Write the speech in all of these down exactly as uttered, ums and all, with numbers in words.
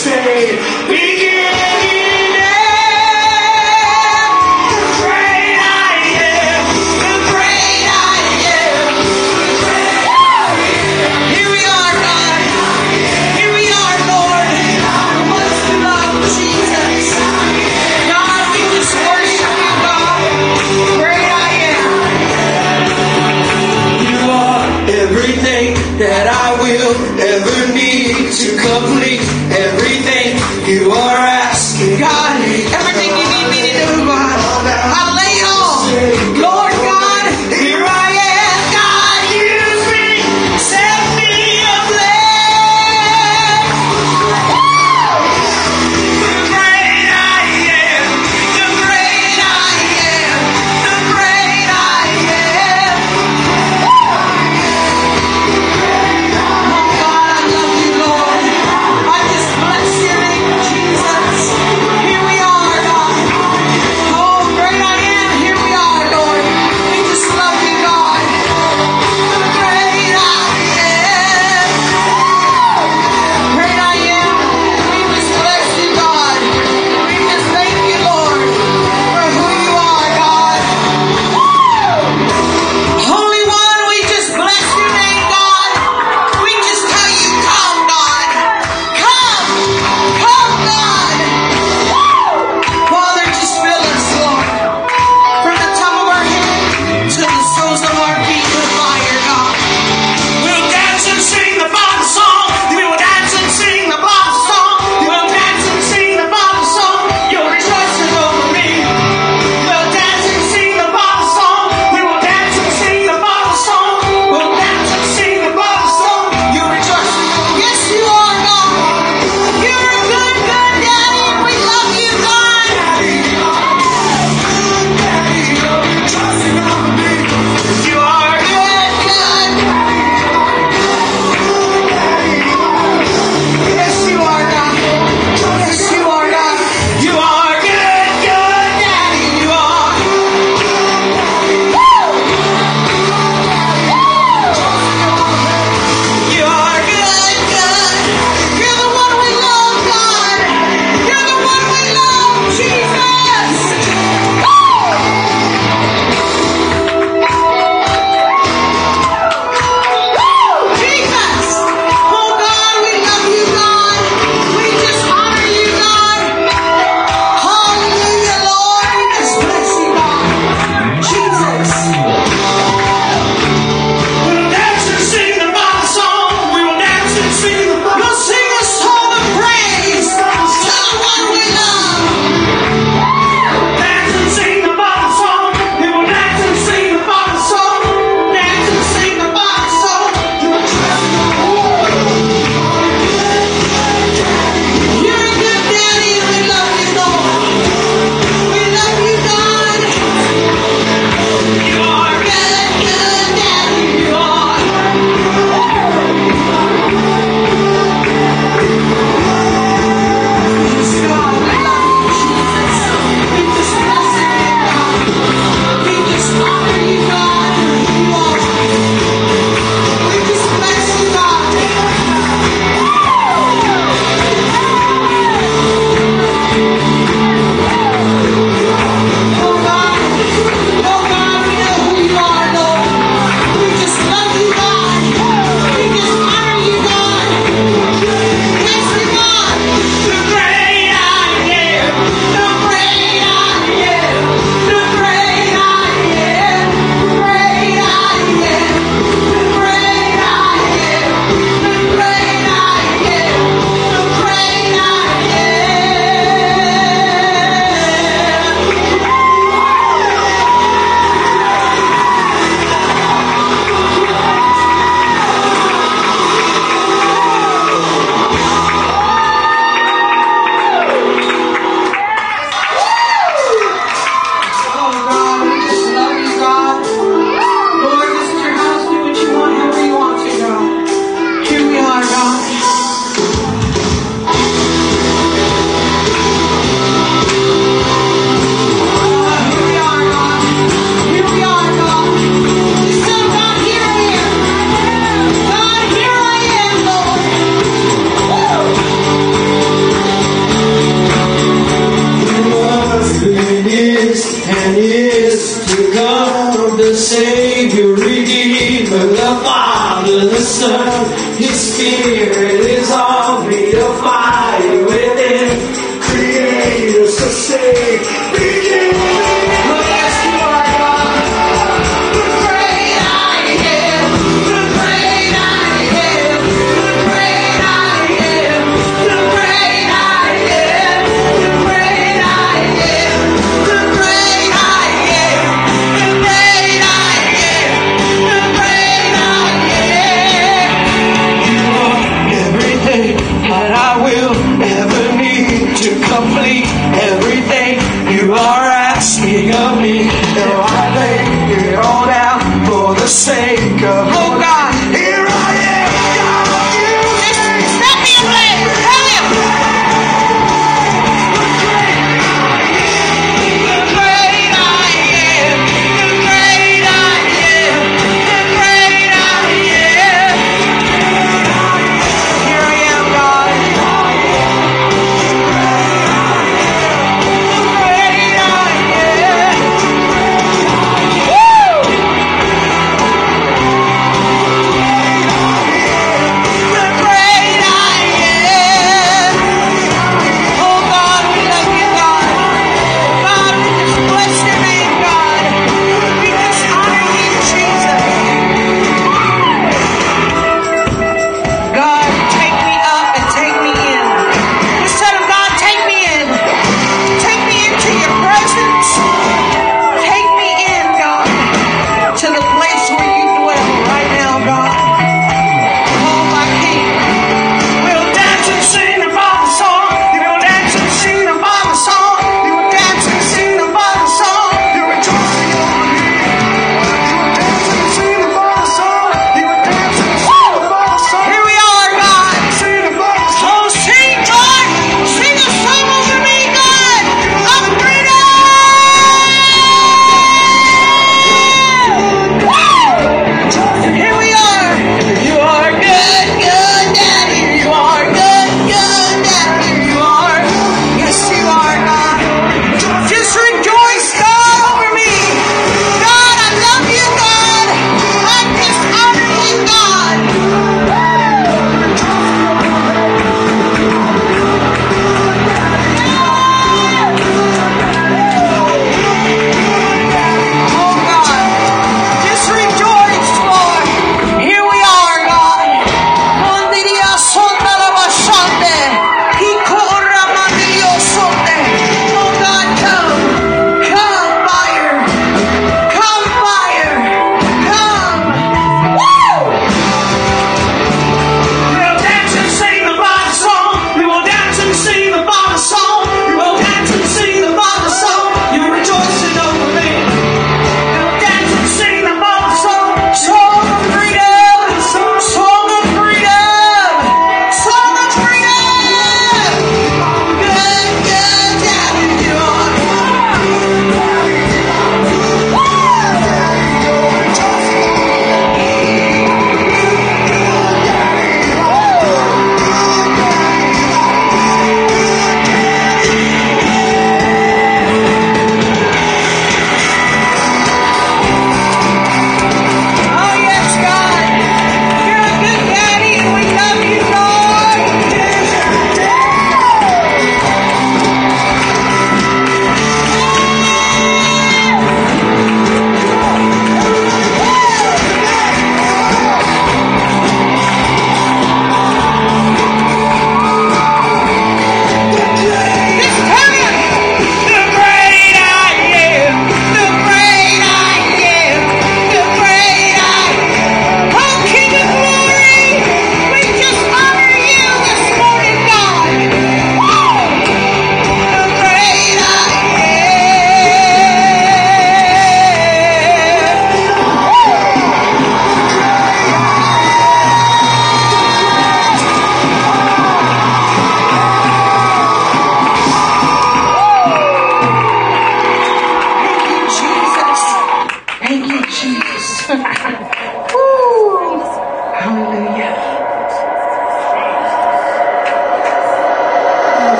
say, beginning and the great I am, the great I am, the great I am. Here we are, God. Here we are, Lord. What's the love, Jesus? God, we just worship you, God. Great I am. You are everything that I will ever need to complete everything you are asking, God. Everything you need me to do, God. I lay it all. Lord God, here I am. God, use me. Set me ablaze. The great I am. The great I am. The great I am. Oh God, I love you, Lord. I just bless your name, Jesus. under the sun. His spirit is on me, a fire within. Creator, so say, begin. Well, yes, you are God. The great I am. The great I am. The great I am. The great I am. The great I am. The great I am. The great I am. The great I am. You are everything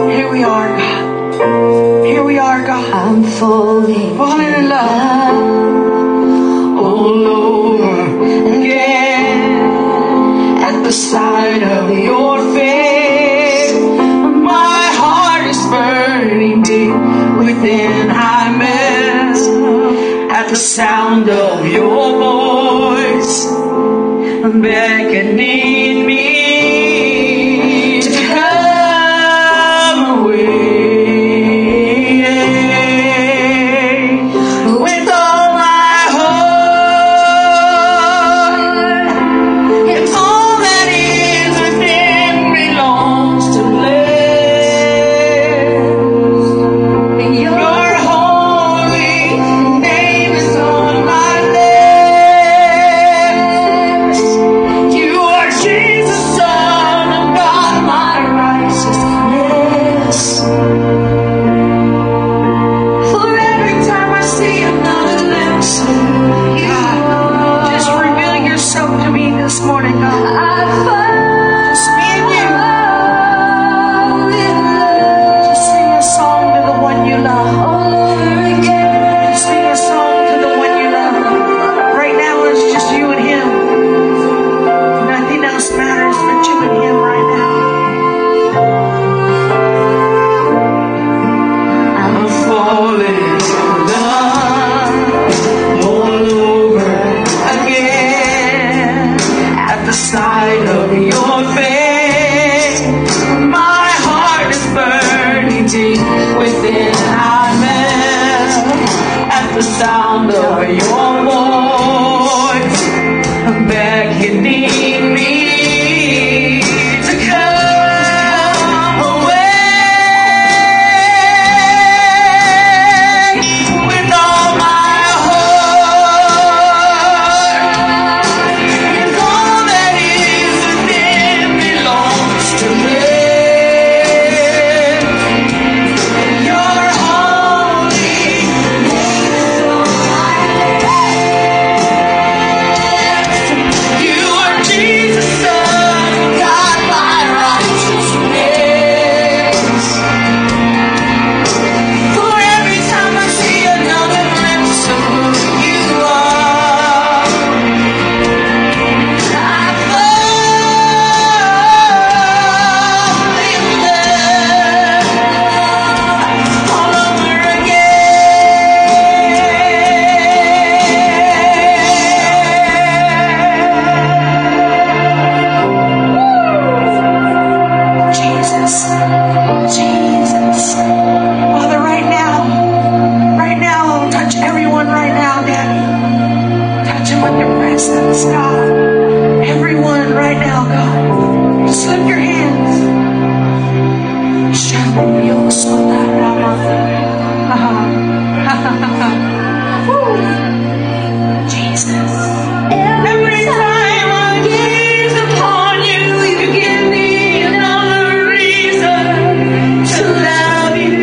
Here we are, God. Here we are, God. I'm falling, falling in love all over again at the sight of your face. My heart is burning deep within. I melt at the sound of your voice, beckoning me to come away. With all my heart, and all that is within belongs to live. Your holy name is on my lips. You are Jesus, Son of God, my righteousness. For every time I see another glimpse of you, just reveal yourself to me this morning, God. Just me and you. Just sing a song to the one you love. Just sing a song to the one you love. Right now it's just you and him. Nothing else matters but you and him right now. I'm falling in love all over again at the sight of your face. My heart is burning deep within. I melt at the sound of your voice, beckoning me to come away. With all my heart, and all that is within belongs to live. Your holy name is on my lips. You are Jesus, Son of God, my righteousness. For every time I see another glimpse of who you are, I fall in love all over again. Jesus, Jesus. Father, right now, right now, touch everyone right now, Daddy. Touch them with your presence, God. Everyone right now, God. Just lift your hands. Jesus. Every time I gaze upon you, you give me another reason to love you.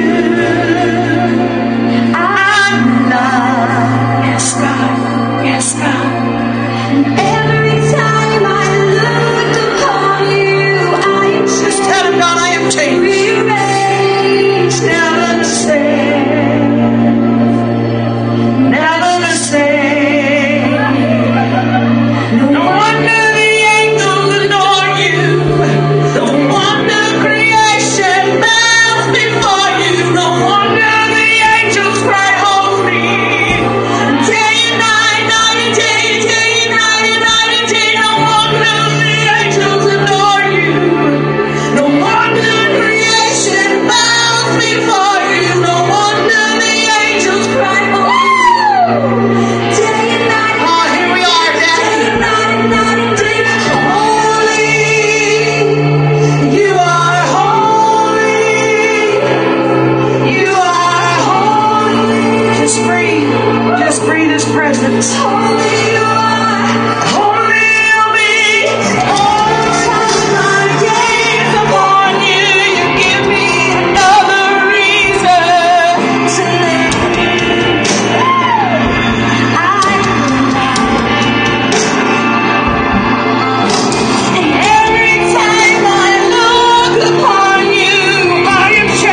I'm loved. Yes, God. Yes, God. Every time I look upon you, I am just tell him, God, I am changed. Rearranged, never the same. Never the same. No wonder the angels adore you. No wonder creation bows before you. No wonder the angels cry holy. Day and night, night and day, day and night and night and day. No wonder the angels adore you. No wonder creation bows before you. No wonder the angels cry holy. Day and night. Oh, here we are, Daddy. Day and night and night and day. Holy. You are holy. You are holy. Just breathe. Just breathe His presence. Holy you are. Holy you'll be. All the time I gaze upon you, you give me another reason to live. I and every time I look upon you, I am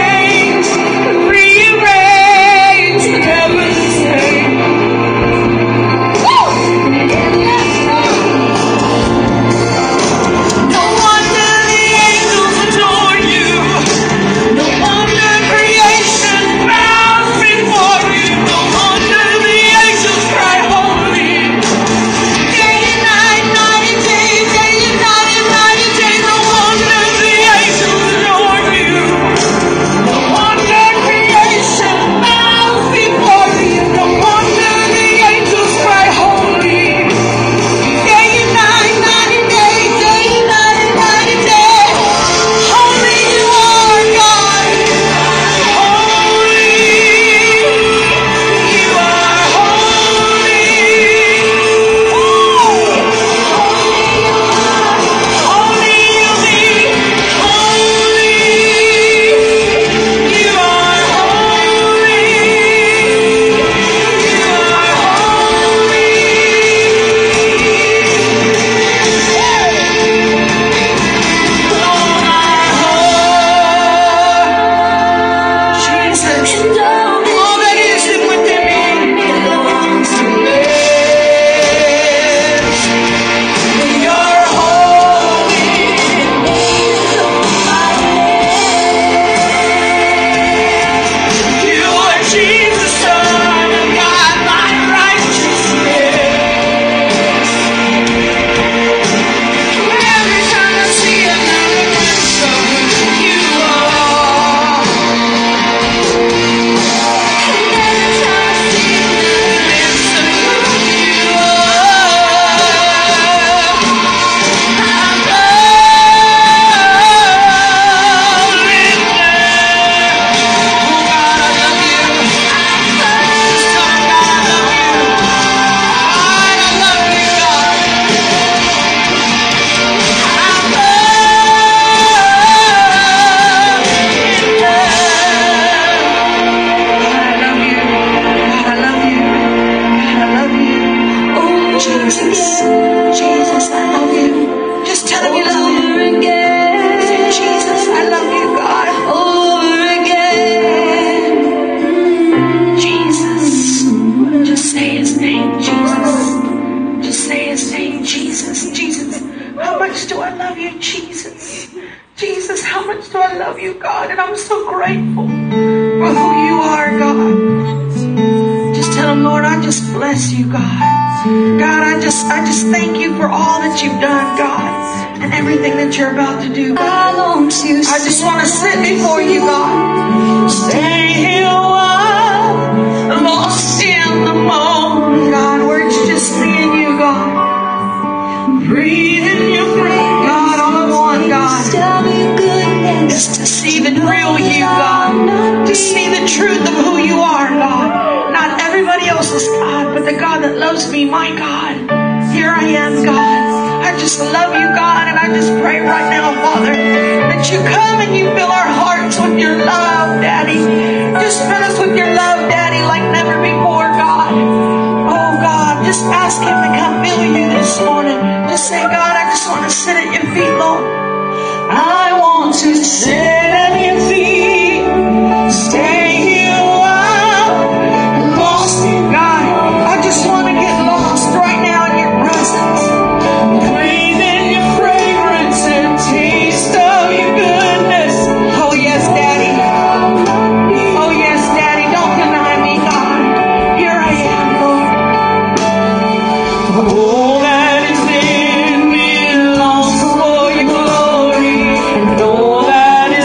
God, and I'm so grateful for who you are, God. Just tell him, Lord, I just bless you, God. God, I just, I just thank you for all that you've done, God, and everything that you're about to do, God. I just want to sit before you, God. Stay here a while, lost in the moment, God, where it's just me and you, God. Breathe in your breath, God, all I want, God, is to see the real you, God, to see the truth of who you are, God. Not everybody else's God, but the God that loves me, my God. Here I am, God. I just love you, God, and I just pray right now, Father, that you come and you fill our hearts with your love, Daddy. Just fill us with your love, Daddy, like never before, God. Oh, God, just ask him to come fill you this morning. Just say, God, I just want to sit at your feet, Lord. I want to sit at your feet. Stay here a while. Lost in God. I just want to get lost right now in your presence. Breathe in your fragrance and taste of your goodness. Oh, yes, Daddy. Oh, yes, Daddy. Don't deny me, God. Here I am, Lord. All that is in me longs for your glory. And all that is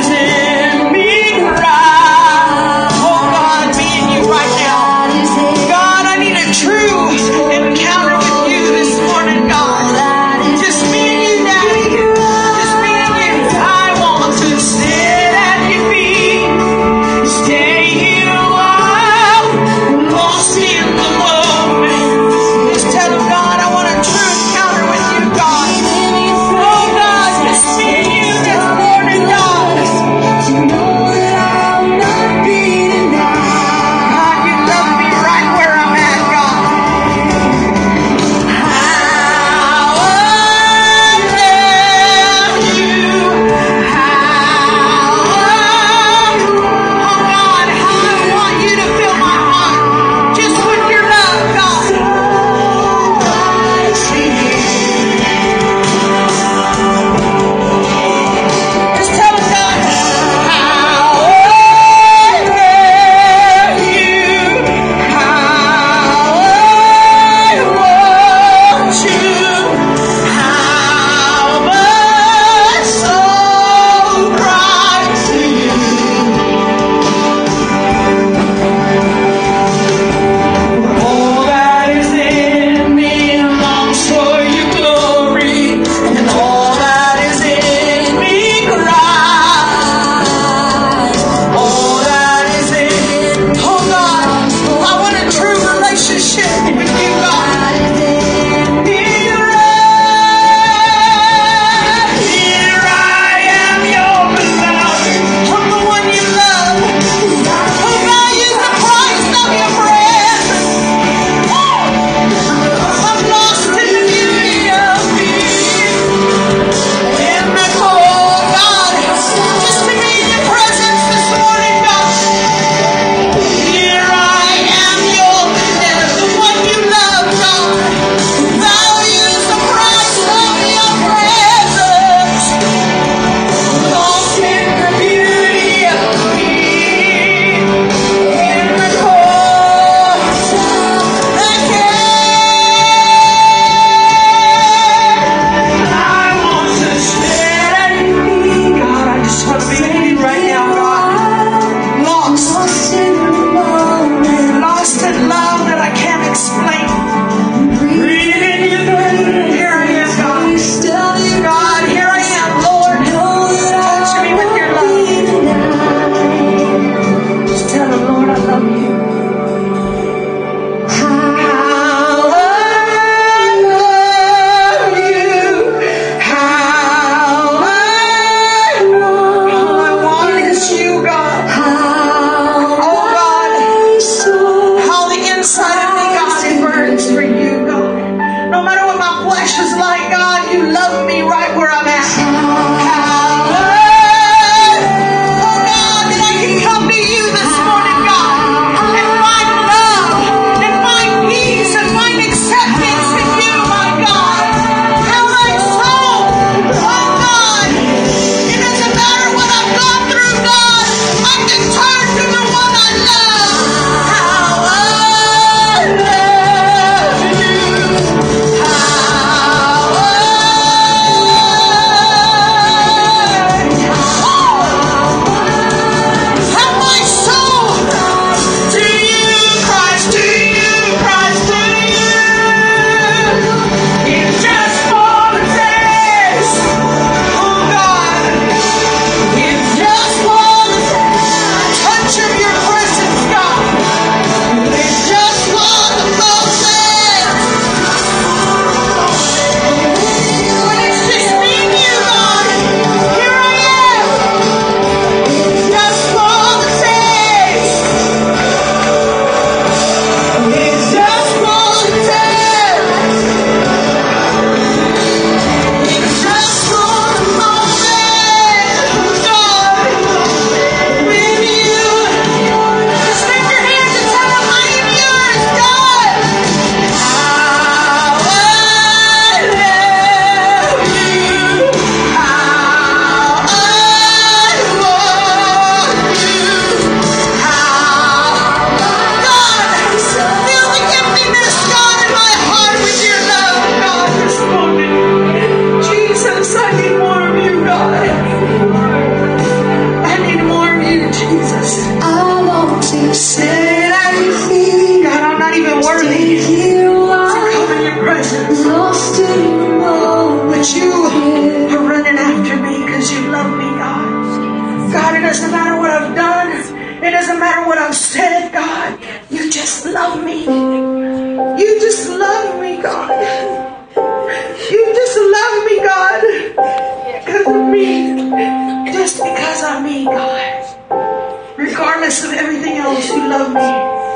I've said, God, you just love me. You just love me, God. You just love me, God. Because of me. Just because of me, God. Regardless of everything else, you love me.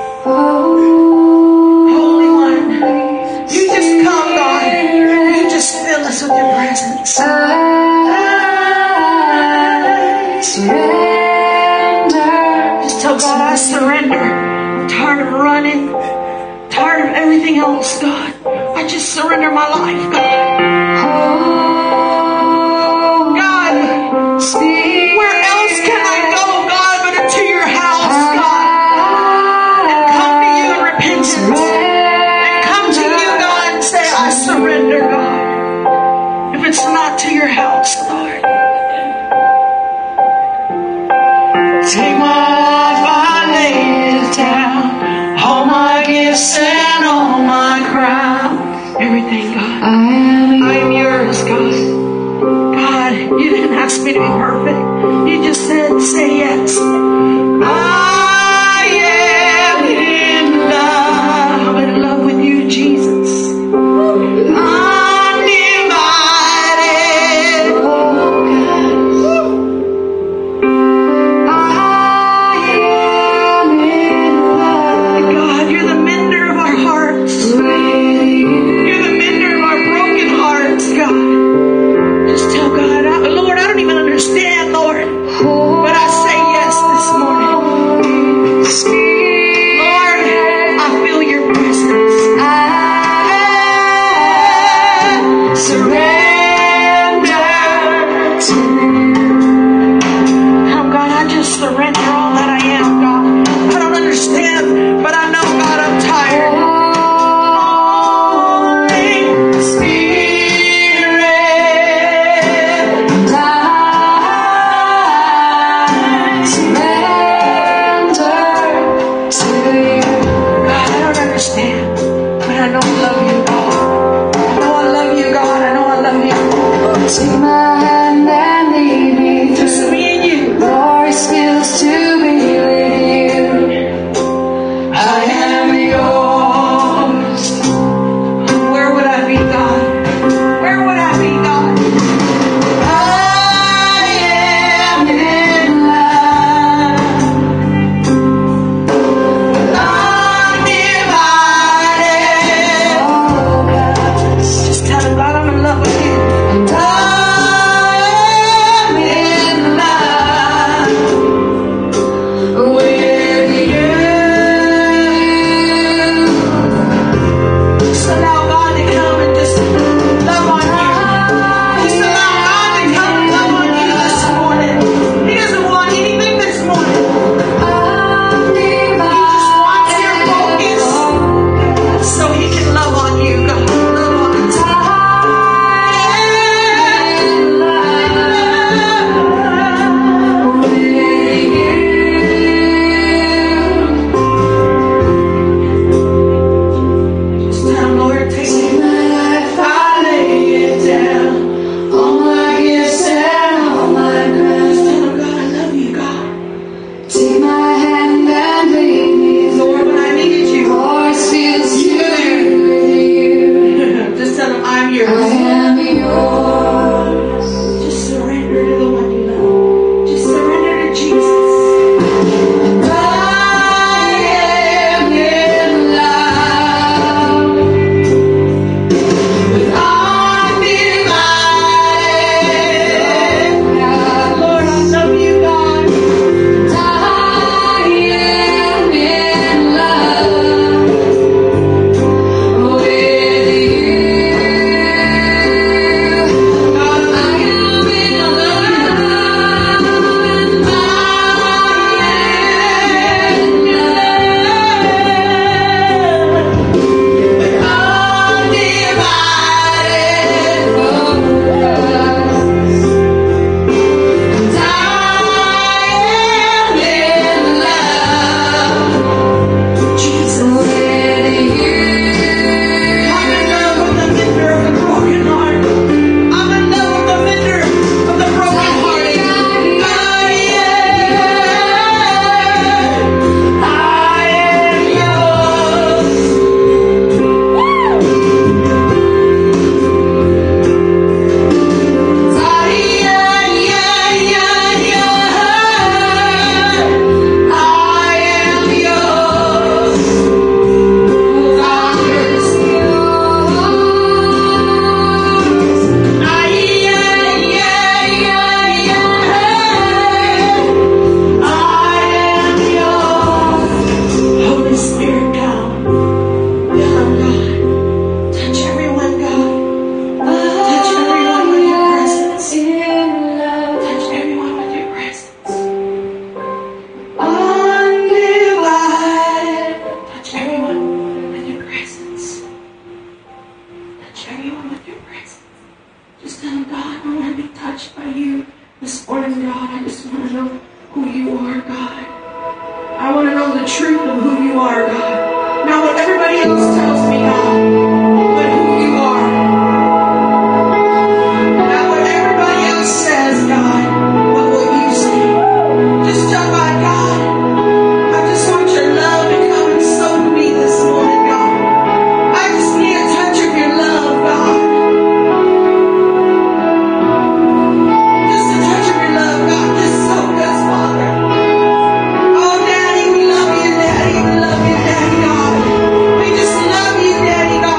Holy One, you just come, God. You just fill us with your presence. I surrender. Just tell God, I surrender. I'm tired of running. Tired of everything else, God. I just surrender my life, God. God, where else can I go, God, but into your house, God? And come to you in repentance. And come to you, God, and say, I surrender, God. If it's not to your house, Lord. Take my life, I lay it down. All my gifts and all my crown. Everything, God. I am yours, God. God, you didn't ask me to be perfect. You just said, say yes. I am in love. I'm in love with you, Jesus. Undivided. I am in love. God, you're the mender of our hearts. You're the mender of our broken hearts, God. Just tell God, I, Lord, I don't even understand, Lord. But I say yes this morning. Lord, I feel your presence. I surrender to you. Oh, God, I just surrender all that I am, God. I don't understand, but I know, God, I'm tired. Holy Spirit, I surrender to you. God, I don't understand, but I know I love you, God. I know I love you, God. I know I love you. Take my hand and lead me through. Just me and you. Glorious fields to be with you. I am yours. Where would I be, God? Where would I be, God? I am in love. Undivided. Just tell him, God, I'm in love with you. I am in love with you. Just allow God to come and just love on you. Just allow God to come and love on you this morning. He doesn't want anything this morning. He just wants your focus so he can love on you, God. Love on us. Just tell him, Lord, take me. I lay it down. All my gifts and all my crowns. Just tell him, God, I love you, God. Take my hand and lead me. Lord, when I needed you. Lord, feels you with you. Just tell him, I'm yours. I am yours. Just surrender to the one you love. Just surrender to Jesus. I am in love with undivided. God, Lord, I love you, God. I the truth of who you are, God. Not what everybody else tells me, God, but who you are. Not what everybody else says, God, but what you say. Just tell my God, I just want your love to come and soak me this morning, God. I just need a touch of your love, God. Just a touch of your love, God. Just soak us, Father. Oh, Daddy, we love you, Daddy. We love you, Daddy, God. We just love you, Daddy, God.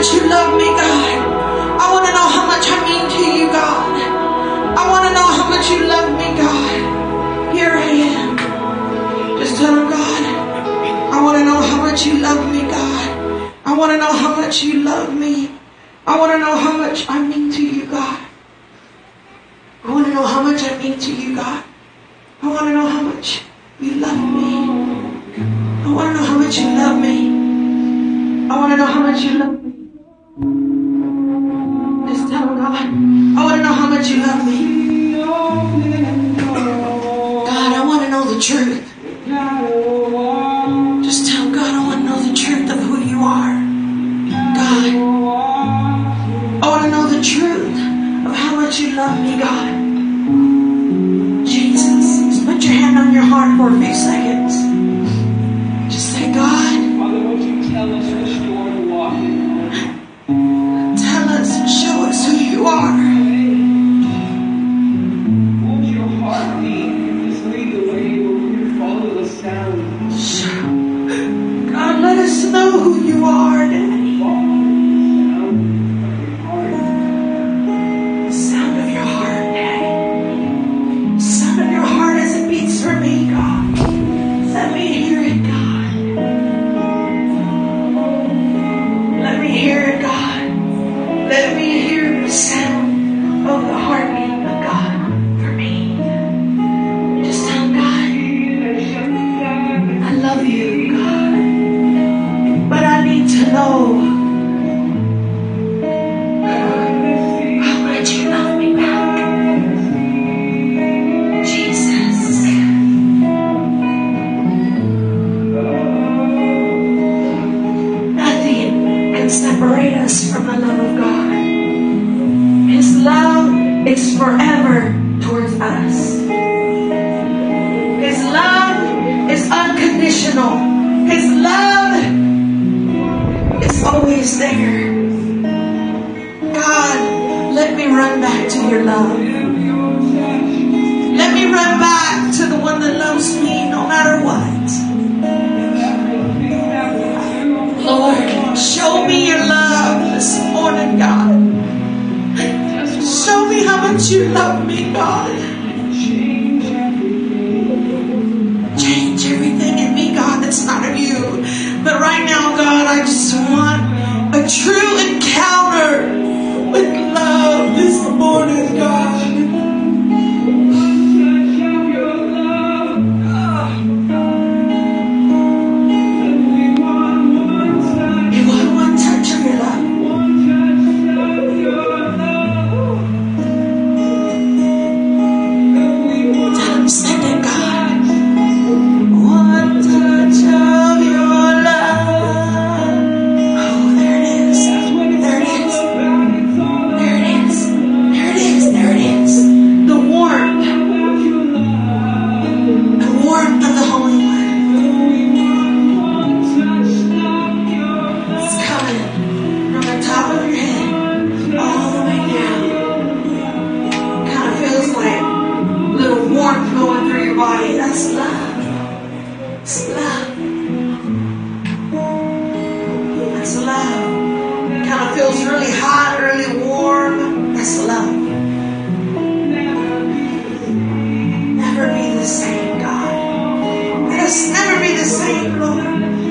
much you love me, God. I want to know how much I mean to you, God. I want to know how much you love me, God. Here I am. Just tell him, God, I want to know how much you love me, God. I want to know how much you love me. I want to know how much I mean to you, God. I want to know how much I mean to you, God. I want to know how much you love me. I want to know how much you love me. I want to know how much you love me. Just tell him, God, I want to know how much you love me. God, I want to know the truth. Just tell him, God, I want to know the truth of who you are. God, I want to know the truth of how much you love me, God. Jesus, just put your hand on your heart for a few seconds. Just say, God, Father, won't you tell us which door to walk in? tell us and show us who you are. Won't your heart beat? Just lead the way where we can follow the sound. God, let us know who you are, Daddy. The sound of your heart, Daddy. The sound of your heart as it beats for me, God. Let me hear it, God. Let me hear it, God. Let me hear the sound of the heartbeat of God for me. Just tell God, I love you, God. But I need to know how much you love me back. Jesus. Nothing can separate us from the love of God. His love is forever towards us. His love is unconditional. His love is always there. God, let me run back to your love. Let me run back to the one that loves me no matter what. Lord, show me your love this morning, God. Show me how much you love me, God. Change everything in me, God, that's not of you. But right now, God, I just want a true encounter with love this morning, God. You want one touch of your love. Tell him, send it, God. One touch of your love. Oh, there it is. There it is. There it is. There it is. There it is. The warmth. The warmth of the Holy One. It's coming from the top of your head all the way down. Kind of feels like a little warmth going through your body. That's love. It's love. That's love. Kind of feels really hot, really warm. That's love. Never be the same, God. Let us never be the same, Lord.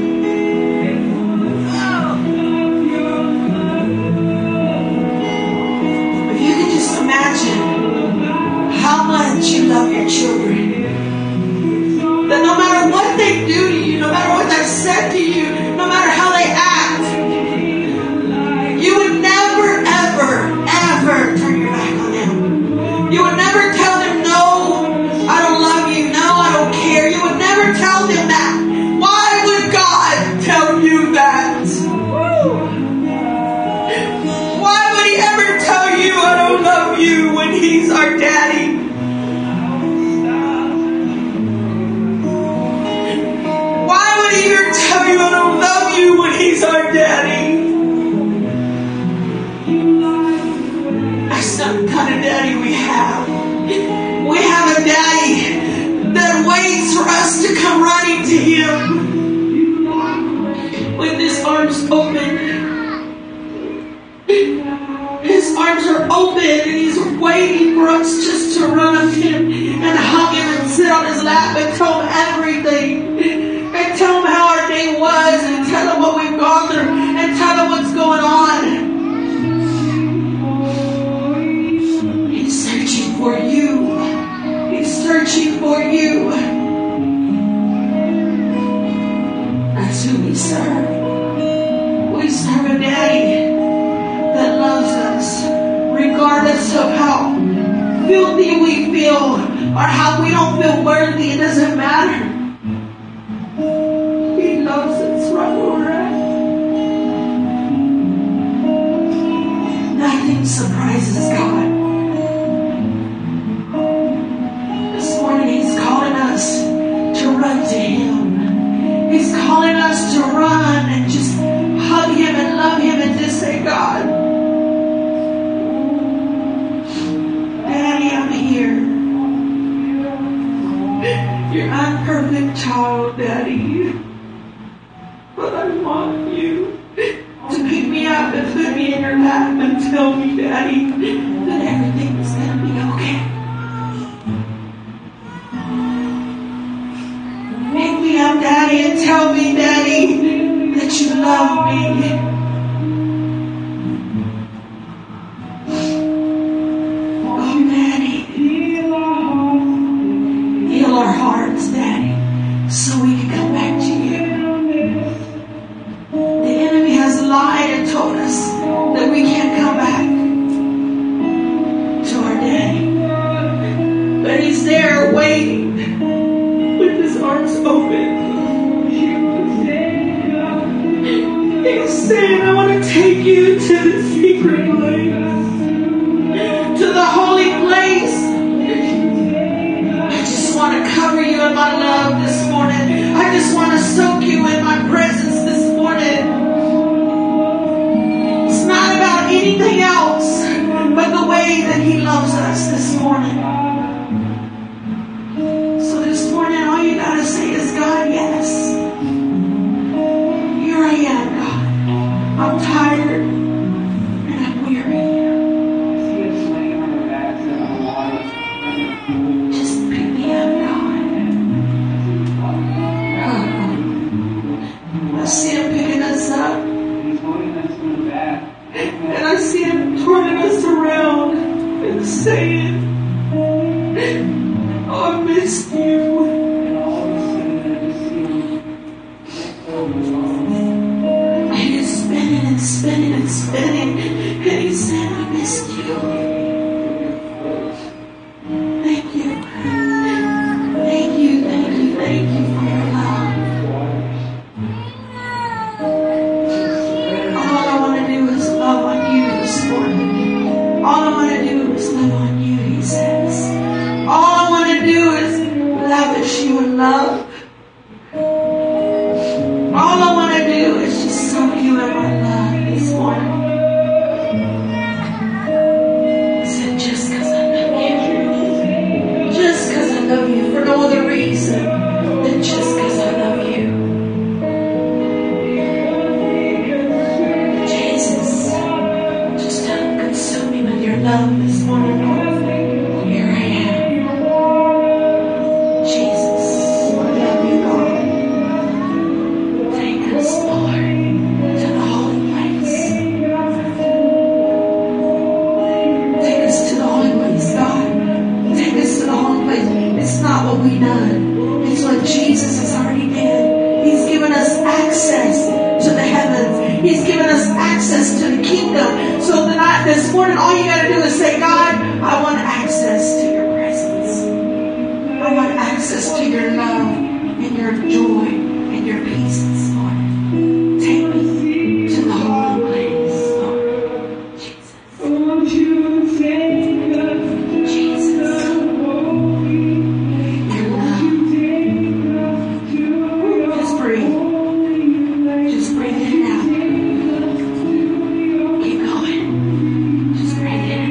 If you could just imagine how much you love your children. That no matter what they do to you, no matter what they said to you, no matter how they act, you would never, ever, ever turn your back on them. You would never tell them, no, I don't love you, no, I don't care. You would never tell them that. Why would God tell you that? Why would He ever tell you I don't love you when He's our daddy? Why would He ever tell you I don't love you when He's our daddy? That's not the kind of daddy we have. We have a daddy that waits for us to come running to Him with His arms open. open and He's waiting for us just to run up to Him and hug Him and sit on His lap and tell Him everything. And tell Him how our day was and tell Him what we've gone through and tell Him what's going on. He's searching for you. He's searching for you. That's who we serve. We serve a Daddy that loves us regardless of how filthy we feel or how we don't feel worthy. It doesn't matter. He loves us right where we're at. Nothing surprises God. This morning He's calling us to run to Him. He's calling us to run and just hug Him and love Him and just say, God, Daddy, I'm here. You're unperfect child, Daddy. But I want you to pick me up and put me in your lap and tell me, Daddy, that everything is going to be okay. Pick me up, Daddy, and tell me, Daddy, that you love me. Oh, Daddy, heal our hearts, Daddy, so we can come back to you. The enemy has lied and told us that we can't come back to our Daddy. But He's there waiting with His arms open. He's saying, I want to take you to the secret place, to the holy place. I just want to cover you in my love this morning. I just want to soak you in my presence this morning. It's not about anything else but the way that He loves us this morning. So this morning, all you got to say is, God, yes. Here I am, God. I'm tired and I'm weary. Just pick me up, God. Oh. I see Him picking us up. And I see Him turning us around and saying, oh, I missed you. And spinning and spinning, and He said, I missed you. Thank you. Thank you, thank you, thank you for your love. All I want to do is love on you this morning. All I want to do is love on you, He says. All I want to do is lavish you in love. All I want to do is just soak you in my love this morning. I said, just because I love you. Just because I love you. For no other reason than just because I love you. Jesus, just consume me with your love this morning, Lord. Here I am. Jesus, I love you, Lord. Take us, Lord, to the holy place. Take us to the holy place, God. Take us to the holy place. It's not what we done. It's what Jesus has already did. He's given us access to the heavens. He's given us access to the kingdom. So tonight, this morning, all you got to do is say, God, I want access to your presence. I want access to your love and your joy and your peace this morning. Take me to the holy place, Lord. Jesus. Jesus. Your love. Just breathe. Just breathe in and out. Keep going. Just breathe in and out.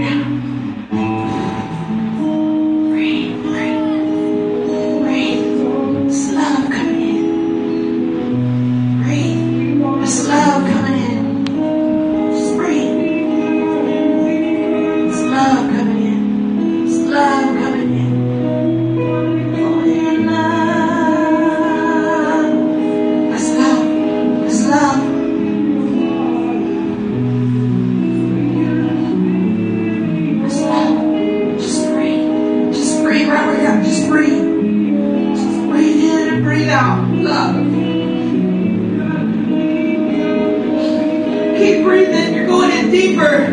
deeper.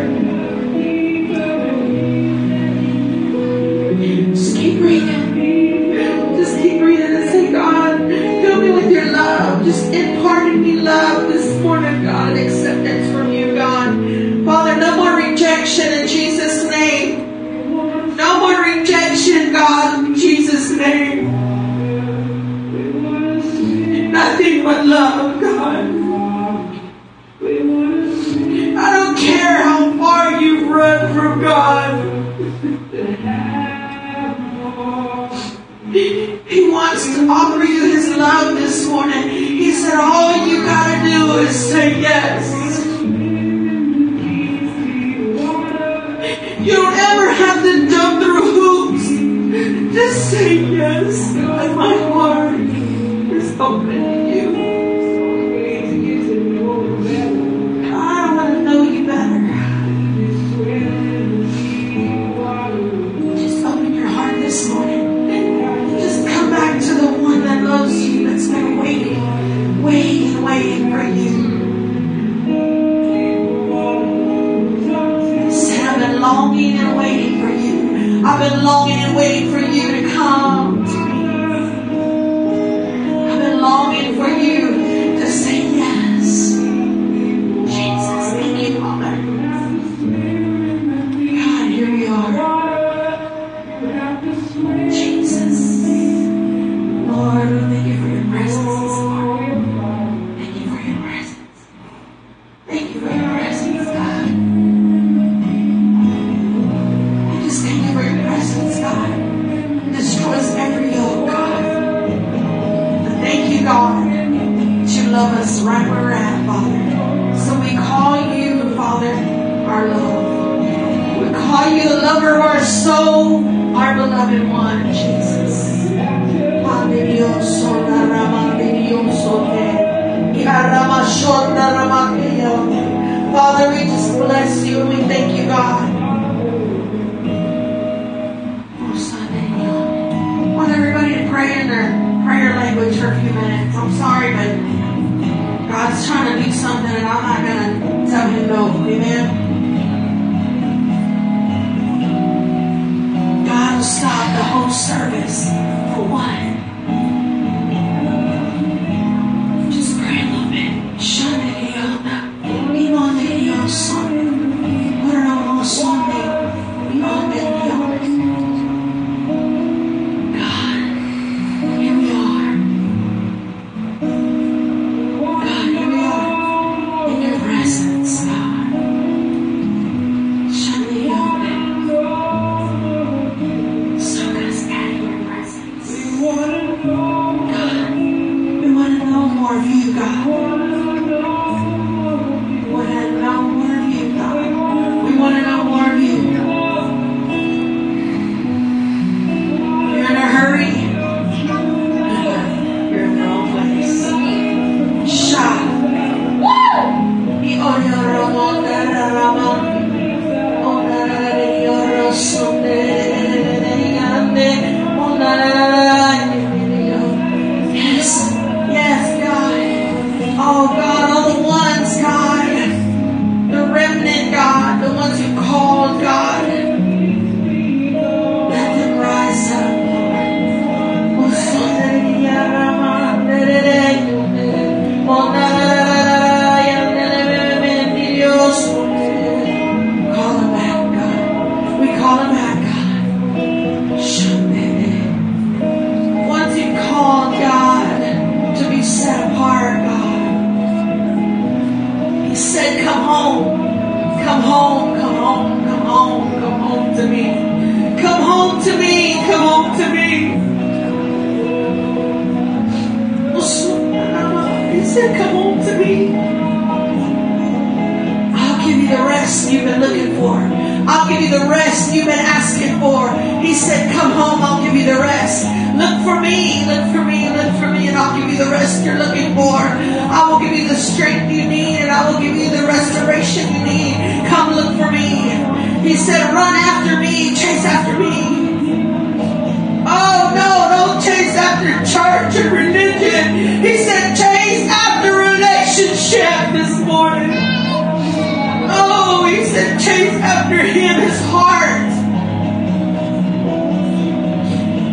Just keep breathing. Just keep breathing and say, God, fill me with your love. Just impart in me love this morning, God. Acceptance from you, God. Father, no more rejection in Jesus' name. No more rejection, God, in Jesus' name. Nothing but love, God. I don't care how far you've run from God. He wants to offer you His love this morning. He said, all you gotta do is say yes. You don't ever have to jump through hoops. Just say yes. And my heart is open to you. I want to know you better. Just open your heart this morning. Just come back to the one that loves you, that's been waiting, waiting, waiting for you. Longing and waiting for you. I've been longing and waiting for you to come to me. I've been longing for you to say yes. Jesus, thank you, Father. God, here we are. Jesus. Lord, we thank you for your presence this morning. Thank you for your presence. Thank you for your presence, God. God, destroys every yoke, God. And thank you, God, that you love us right where we're at, Father. So we call you, Father, our love. We call you the lover of our soul, our beloved one, Jesus. Father, we just bless you and we thank you, God. Everybody to pray in their prayer language for a few minutes. I'm sorry, but God's trying to do something and I'm not going to tell him no. Amen. God will stop the whole service for one. Just pray a little bit.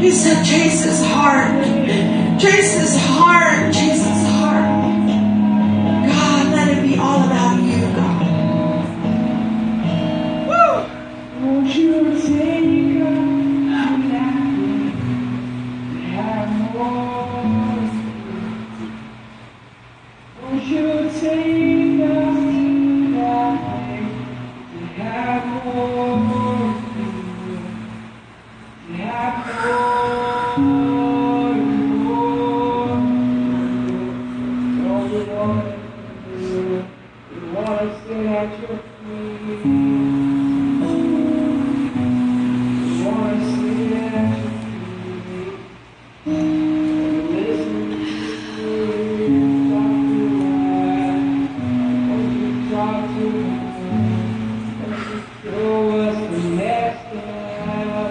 He said, chase his heart. Chase his heart. Chase his heart. God, let it be all about you, God. Woo! Won't you take us have more? Won't you take us to have more? To have more, more. All we want is you. We want to sit at your feet. We want to sit at your feet. Listen to you talk to us. Won't you talk to us? Won't you show us the next step?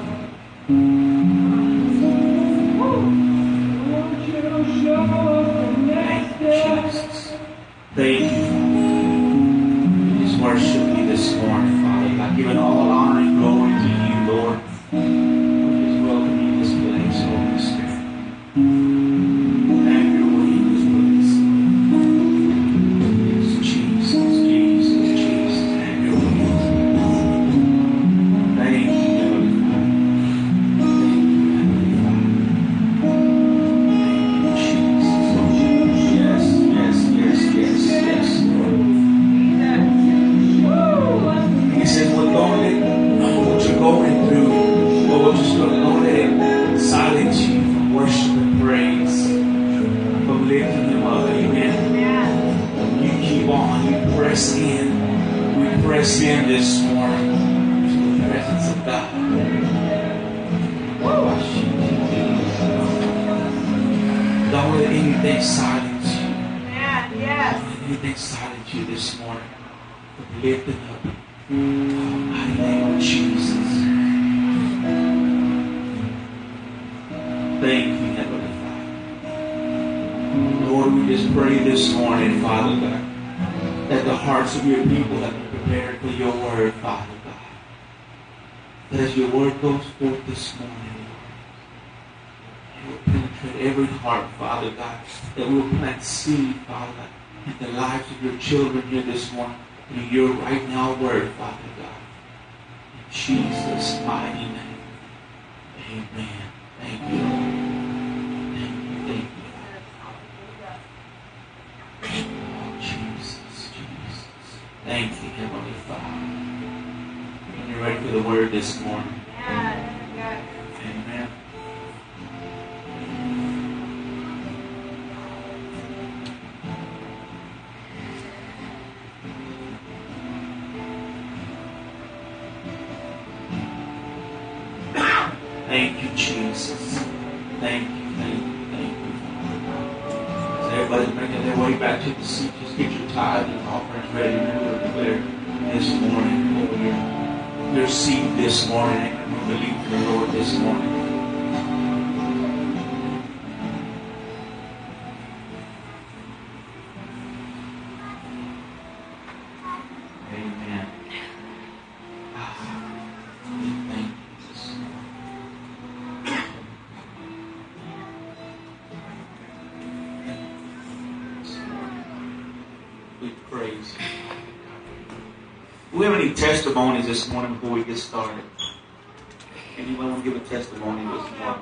Won't you show us the next step? Thank you. We just worship you this morning, Father. God, giving all honor and glory to you, Lord. We just welcome you in this place, Holy Spirit. Have your way in this place. Yes, Jesus, Jesus, Jesus. Have your way. Thank you, Heavenly Father. Press in this morning to the presence of God. Don't let anything silence you. Don't let anything silence you this morning. But lift it up. In the mighty name of Jesus. Thank you, Heavenly Father. Lord, we just pray this morning, Father God, that the hearts of your people have been prepared for your word, Father God. That as your word goes forth this morning, Lord, it will penetrate every heart, Father God, that will plant seed, Father God, in the lives of your children here this morning through your right now word, Father God. In Jesus' mighty name. Amen. Thank you, Lord. Thank you, thank you. Oh, Jesus, Jesus. Thank you, Heavenly Father. Are you ready for the word this morning? Amen. Thank you, Jesus. Thank you, thank you, thank you. As everybody's making their way back to the seat, just get your tithe and offerings ready. Remember to declare this morning over your, your seat this morning and believe in the Lord this morning. Amen. Thank you. We praise you. Do we have any testimonies this morning before we get started? Anyone want to give a testimony this morning?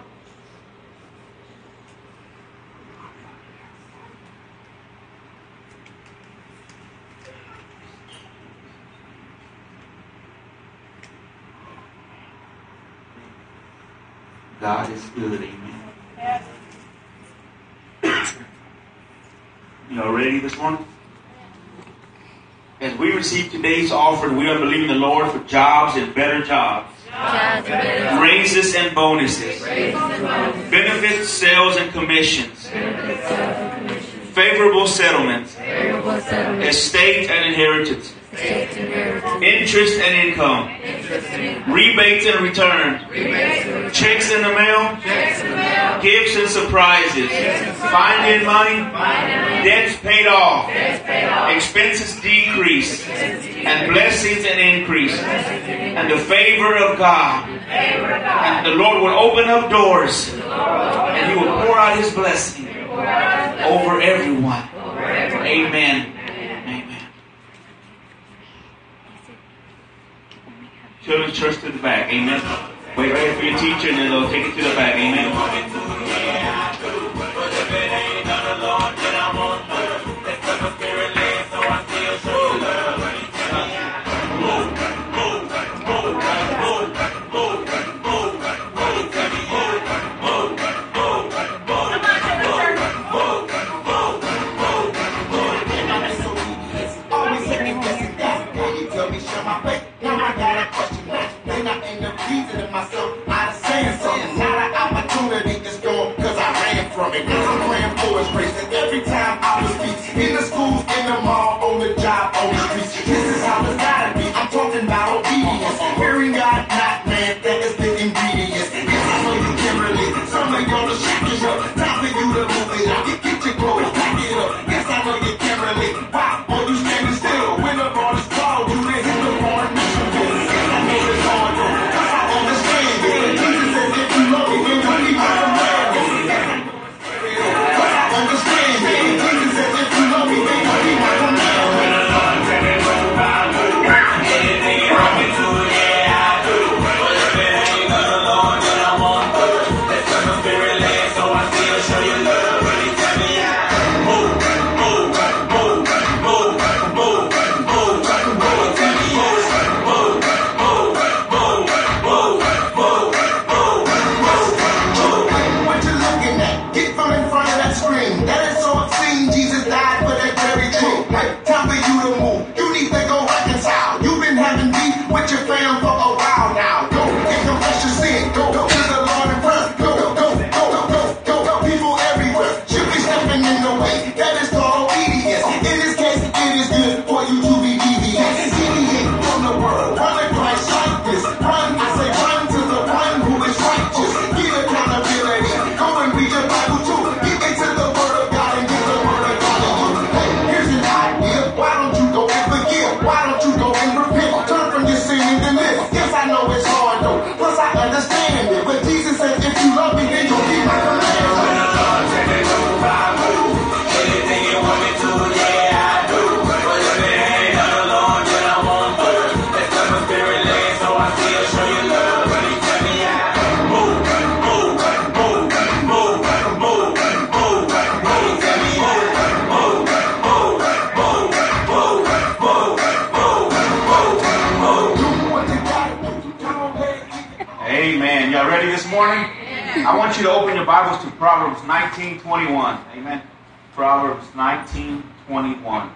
God is good, amen. You all ready this morning? As we receive today's offering, we are believing the Lord for jobs and better jobs. Jobs better. Raises and bonuses. Raises and bonuses. Benefits, sales, and commissions. Benefits, sales, and commissions. Favorable settlements. Favorable settlements. Estate and inheritance. Estate and inheritance. Interest and income. Interest and income. Rebates and returns. Rebates and returns. Checks in the mail. Checks in the mail. Gifts and surprises. Finding money. Debts paid off. Expenses decrease. And blessings and increase. And the favor of God. And the Lord will open up doors. And He will pour out His blessing over everyone. Amen. Amen. Children's church to the back. Amen. Wait right here for your teacher and then they'll take it to the back. Amen. Every time I was speak in the schools, in the mall, on the job, on the streets. This is how it's gotta be. I'm talking about obedience. Hearing God, not man, that is the ingredients. Yes, I know you can relate. Some of y'all are shaking up. Time for you to move it out. Get, get your clothes, pack it up. Yes, I know you can relate. Wow, boy, you standing still. When the ball is called, you didn't hit the bar. Yes, I know it's hard though. Cause I understand it. Jesus said if you love me, then you'll keep my commandments. Cause I understand it. Jesus said if you love me, then you'll keep my commandments. I want you to open your Bibles to Proverbs nineteen twenty-one. Amen. Proverbs nineteen twenty-one.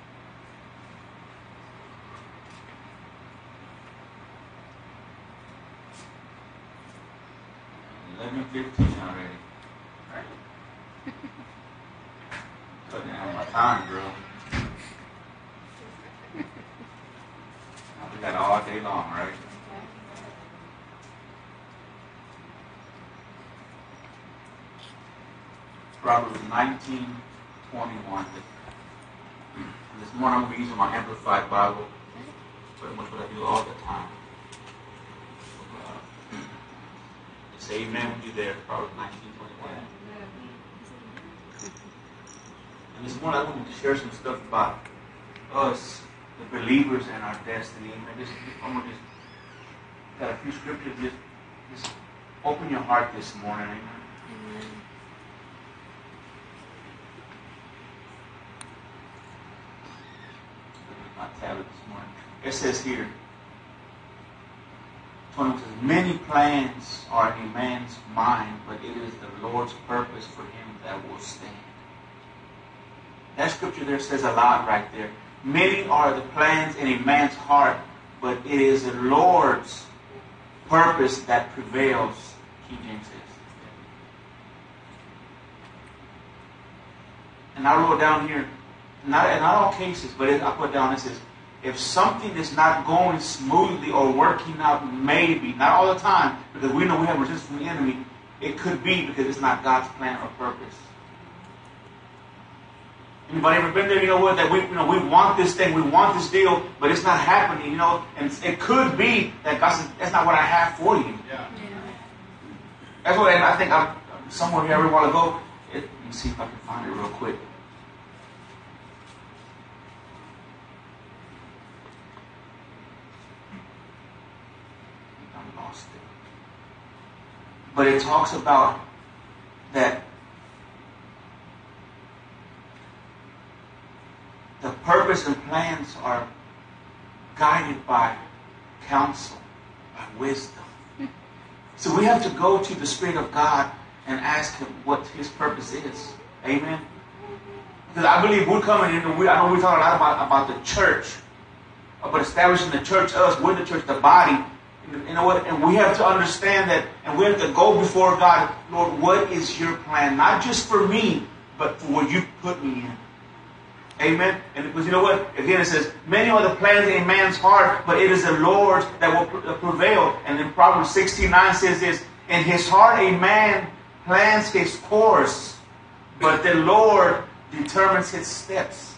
eleven fifteen already. Cutting out my time, girl. We got all day long, right? Proverbs nineteen twenty-one. This morning I'm going to be using my Amplified Bible. Pretty much what I do all the time. Uh, say amen when you're there. Proverbs nineteen twenty-one. And this morning I wanted to share some stuff about us, the believers, and our destiny. Amen. Just, I'm going to just got a few scriptures. Just, just open your heart this morning. Amen. Amen. My tablet this morning. It says here, twenty says, many plans are in a man's mind, but it is the Lord's purpose for him that will stand. That scripture there says a lot right there. Many are the plans in a man's heart, but it is the Lord's purpose that prevails, King James says. And I wrote down here, Not in all cases, but it, I put down, it says, if something is not going smoothly or working out, maybe, not all the time, because we know we have resistance from the enemy, it could be because it's not God's plan or purpose. Anybody ever been there? You know what? That we, you know, we want this thing, we want this deal, but it's not happening. You know, and it could be that God says, "That's not what I have for you." Yeah. That's what, and I think I'm somewhere here every while ago. It, let me see if I can find it real quick. I lost it. But it talks about that the purpose and plans are guided by counsel, by wisdom. So we have to go to the Spirit of God and ask Him what His purpose is. Amen? Because I believe we're coming into, we, I know we talk a lot about, about the church, about establishing the church, us, we're the church, the body. You know what? And we have to understand that, and we have to go before God, Lord, what is your plan? Not just for me, but for what you put me in. Amen. And because you know what? Again, it says, many are the plans in a man's heart, but it is the Lord that will prevail. And in Proverbs sixteen nine says this, in his heart a man plans his course, but the Lord determines his steps.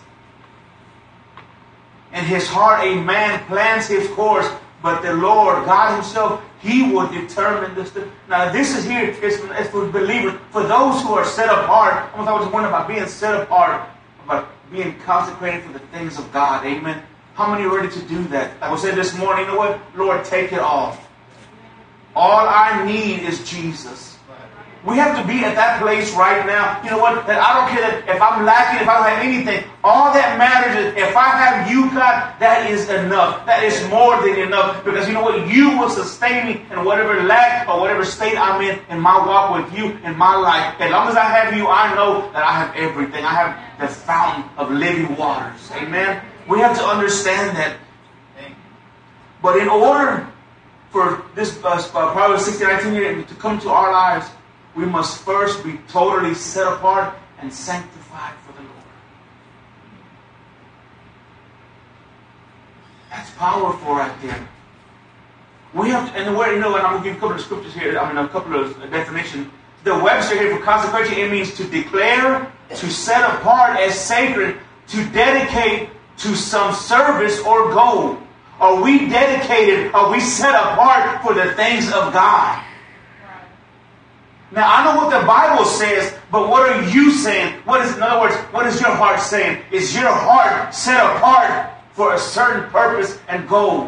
In his heart a man plans his course, but the Lord, God Himself, He will determine this. Now, this is here, it's, it's for believers, for those who are set apart. I'm talking about being set apart, about being consecrated for the things of God. Amen. How many are ready to do that? Like I said this morning, you know what? Lord, take it off. All I need is Jesus. We have to be at that place right now. You know what? That I don't care that if I'm lacking, if I don't have anything. All that matters is if I have you, God, that is enough. That is more than enough. Because you know what? You will sustain me in whatever lack or whatever state I'm in in my walk with you in my life. As long as I have you, I know that I have everything. I have the fountain of living waters. Amen? We have to understand that. But in order for this uh, Proverbs sixteen nineteen to come to our lives, we must first be totally set apart and sanctified for the Lord. That's powerful right there. We have to, and the word, you know, and I'm going to give a couple of scriptures here, I mean a couple of definitions. The Webster here for consecration, it means to declare, to set apart as sacred, to dedicate to some service or goal. Are we dedicated? Are we set apart for the things of God? Now, I know what the Bible says, but what are you saying? What is, in other words, what is your heart saying? Is your heart set apart for a certain purpose and goal?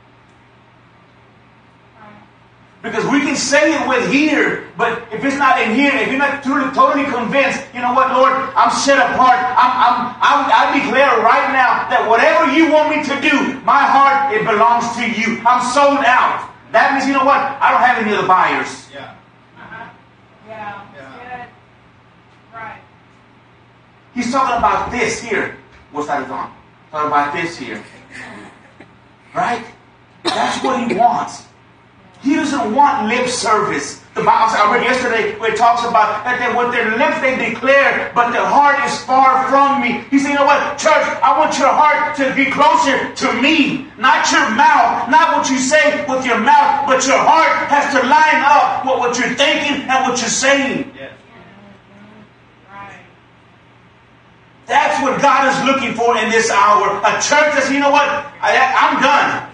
Because we can say it with here, but if it's not in here, if you're not truly, totally convinced, you know what, Lord, I'm set apart. I'm, I'm, I'm, I declare right now that whatever you want me to do, my heart, it belongs to you. I'm sold out. That means, you know what, I don't have any other buyers. Yeah. Yeah. Yeah. Good. Right. He's talking about this here. What's that on? Talking about this here. Right? That's what he wants. He doesn't want lip service. The Bible, I read yesterday where it talks about that they, with their lips they declare, but their heart is far from me. He said, you know what, church, I want your heart to be closer to me. Not your mouth, not what you say with your mouth, but your heart has to line up with what you're thinking and what you're saying. Yes. Right. That's what God is looking for in this hour. A church that says, you know what, I, I'm done.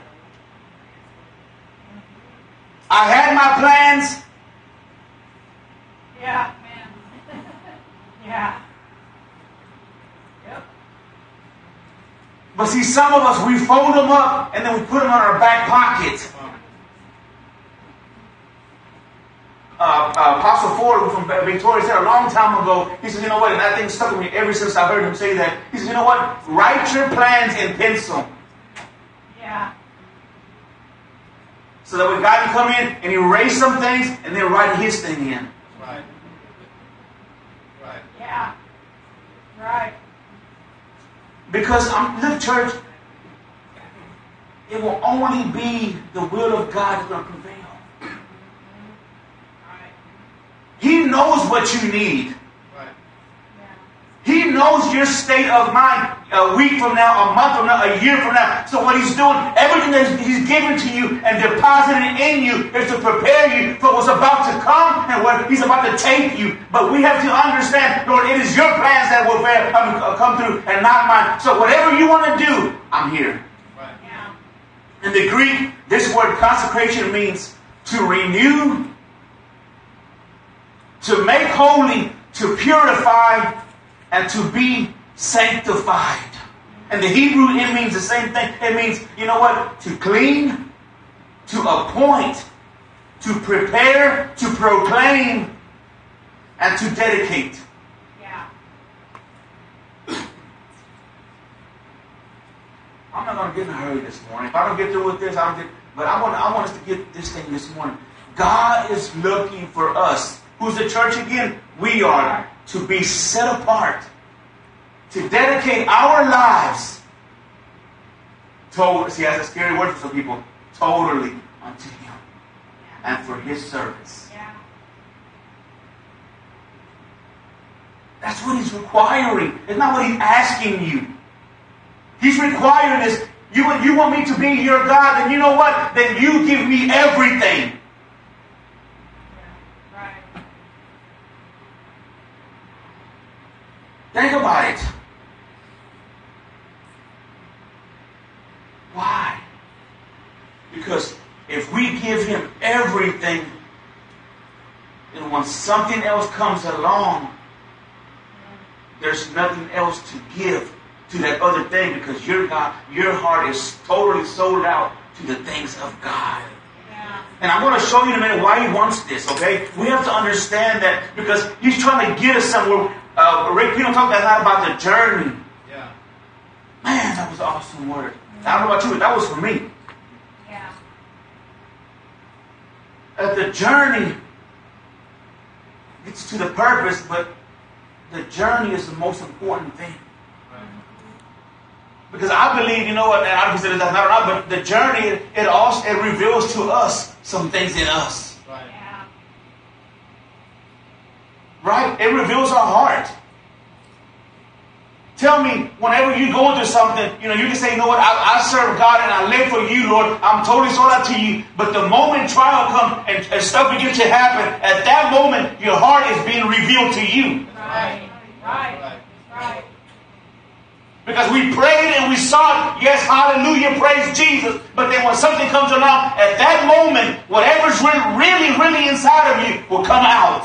I had my plans. Yeah, man. Yeah. Yep. But see, some of us, we fold them up and then we put them in our back pocket. Uh, uh, Apostle Ford from Victoria said a long time ago, he says, you know what, and that thing stuck with me ever since I heard him say that. He says, you know what, write your plans in pencil. Yeah. So that when God can come in and erase some things and then write his thing in. Right. Right. Yeah. Right. Because, um, look, church, it will only be the will of God that's going to prevail. Right. He knows what you need. Right. Yeah. He knows your state of mind. a week from now, a month from now, a year from now. So what he's doing, everything that he's given to you and deposited in you is to prepare you for what's about to come and what he's about to take you. But we have to understand, Lord, it is your plans that will come through and not mine. So whatever you want to do, I'm here. Right. Yeah. In the Greek, this word consecration means to renew, to make holy, to purify, and to be sanctified. And the Hebrew, it means the same thing. It means, you know what? To clean, to appoint, to prepare, to proclaim, and to dedicate. Yeah. I'm not going to get in a hurry this morning. If I don't get through with this, I don't get. But I want, I want us to get this thing this morning. God is looking for us. Who's the church again? We are to be set apart, to dedicate our lives, totally, see, that's a scary word for some people, totally unto Him and for His service. Yeah. That's what He's requiring. It's not what He's asking you. He's requiring this. You, you want me to be your God, then you know what? Then you give me everything. Think about it. Why? Because if we give Him everything, then when something else comes along, there's nothing else to give to that other thing, because your God, your heart is totally sold out to the things of God. Yeah. And I'm going to show you in a minute why He wants this, okay? We have to understand that because He's trying to get us somewhere. Uh, Rick Pino talked that night about the journey. Yeah. Man, that was an awesome word. Mm-hmm. I don't know about you, but that was for me. Yeah. At the journey gets to the purpose, but the journey is the most important thing. Right. Because I believe, you know what, and I don't consider that not or not, but the journey, it also it reveals to us some things in us. Right? It reveals our heart. Tell me, whenever you're going through something, you know, you can say, you know what, I, I serve God and I live for you, Lord. I'm totally sold out to you. But the moment trial comes and, and stuff begins to happen, at that moment, your heart is being revealed to you. Right. Right. Right. Because we prayed and we sought, yes, hallelujah, praise Jesus. But then when something comes along, at that moment, whatever's really, really inside of you will come out.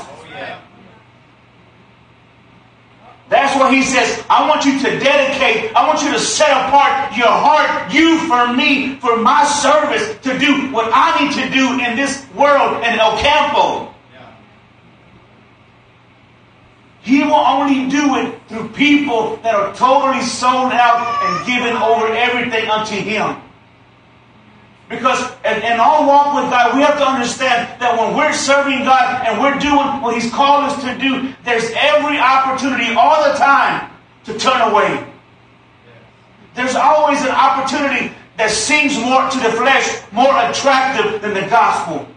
That's why He says, I want you to dedicate, I want you to set apart your heart, you for me, for my service, to do what I need to do in this world in El Campo. Yeah. He will only do it through people that are totally sold out and given over everything unto Him. Because in, in our walk with God, we have to understand that when we're serving God and we're doing what He's called us to do, there's every opportunity all the time to turn away. There's always an opportunity that seems more to the flesh, more attractive than the gospel.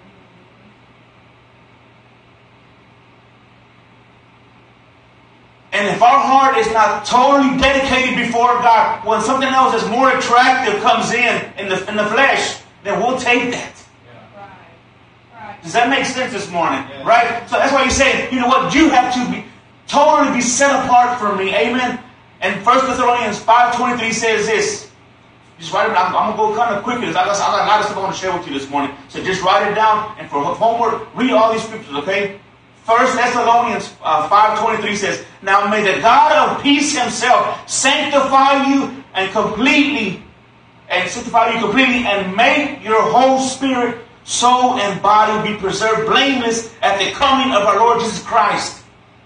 And if our heart is not totally dedicated before God, when something else that's more attractive comes in, in the, in the flesh, then we'll take that. Yeah. Right. Right. Does that make sense this morning? Yeah. Right? So that's why He's saying, you know what, you have to be totally be set apart from me. Amen? And First Thessalonians five twenty-three says this. Just write it down. I'm going to go kind of quickly because I got a lot of stuff I want to share with you this morning. So just write it down. And for homework, read all these scriptures, okay? First Thessalonians uh, five twenty-three says, now may the God of peace Himself sanctify you and completely, and sanctify you completely, and make your whole spirit, soul, and body be preserved blameless at the coming of our Lord Jesus Christ.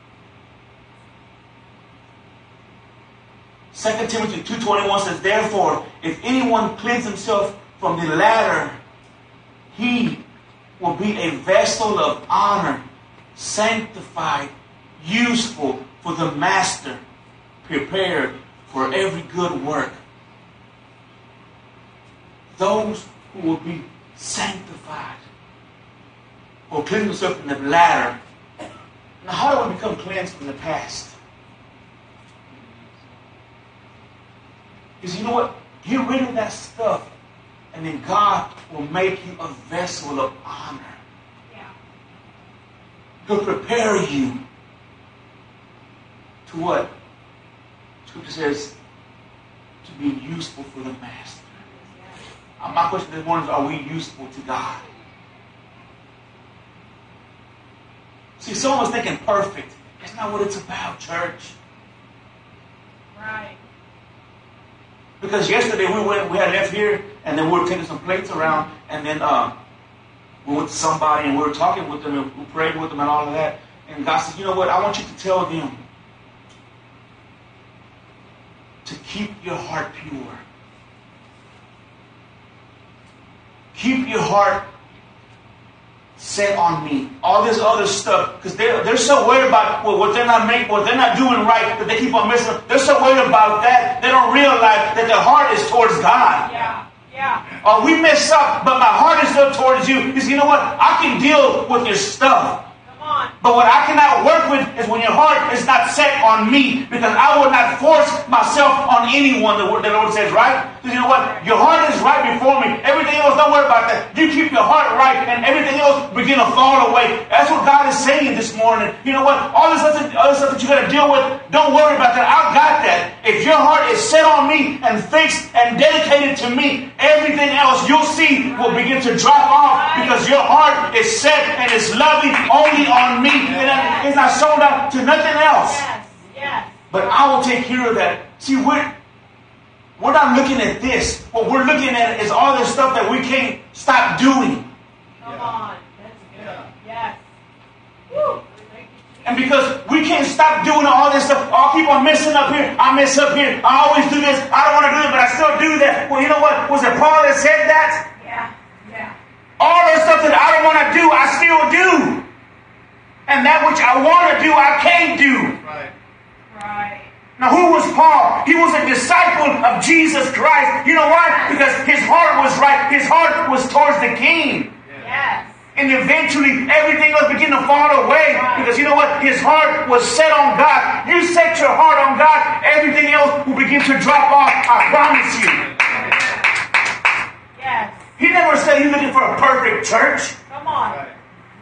Second Timothy two twenty-one says, therefore, if anyone cleanse himself from the latter, he will be a vessel of honor, sanctified, useful for the master, prepared for every good work. Those who will be sanctified will cleanse themselves from the latter. Now, how do we become cleansed from the past? Because you know what? Get rid of that stuff, and then God will make you a vessel of honor. Yeah. He'll prepare you to what? Scripture says, to be useful for the master. Uh, my question this morning is, are we useful to God? See, some of us thinking perfect. That's not what it's about, church. Right. Because yesterday we went, we had left here, and then we were taking some plates around, and then uh, we went to somebody, and we were talking with them, and we prayed with them, and all of that. And God said, you know what? I want you to tell them to keep your heart pure. Keep your heart set on me. All this other stuff, because they're, they're so worried about well, what they're not making, what they're not doing right, that they keep on missing. They're so worried about that, they don't realize that their heart is towards God. Yeah, yeah. Oh, we mess up, but my heart is still towards you. Because you know what? I can deal with your stuff. Come on. But what I cannot work with is when your heart is not set on me, because I will not force myself on anyone, the word the Lord says, right? Because you know what? Your heart is right before me. Everything else, don't worry about that. You keep your heart right, and everything else begin to fall away. That's what God is saying this morning. You know what? All this other, other stuff that you got to deal with, don't worry about that. I got that. If your heart is set on me and fixed and dedicated to me, everything else you'll see will begin to drop off, because your heart is set and is loving only on me. And it's not sold out to nothing else. Yes, yes. But I will take care of that. See, we're, we're not looking at this. What we're looking at is all this stuff that we can't stop doing. Come on. That's good. Yes. Woo. And because we can't stop doing all this stuff, I'll keep on messing up here. I mess up here. I always do this. I don't want to do it, but I still do that. Well, you know what? Was it Paul that said that? Yeah, yeah. All the stuff that I don't want to do, I still do. And that which I want to do, I can't do. Right. Right. Now, who was Paul? He was a disciple of Jesus Christ. You know why? Because his heart was right. His heart was towards the King. Yes. And eventually, everything else began to fall away. Because you know what? His heart was set on God. You set your heart on God, everything else will begin to drop off. I promise you. Yes. He never said he's looking for a perfect church. Come on. Right.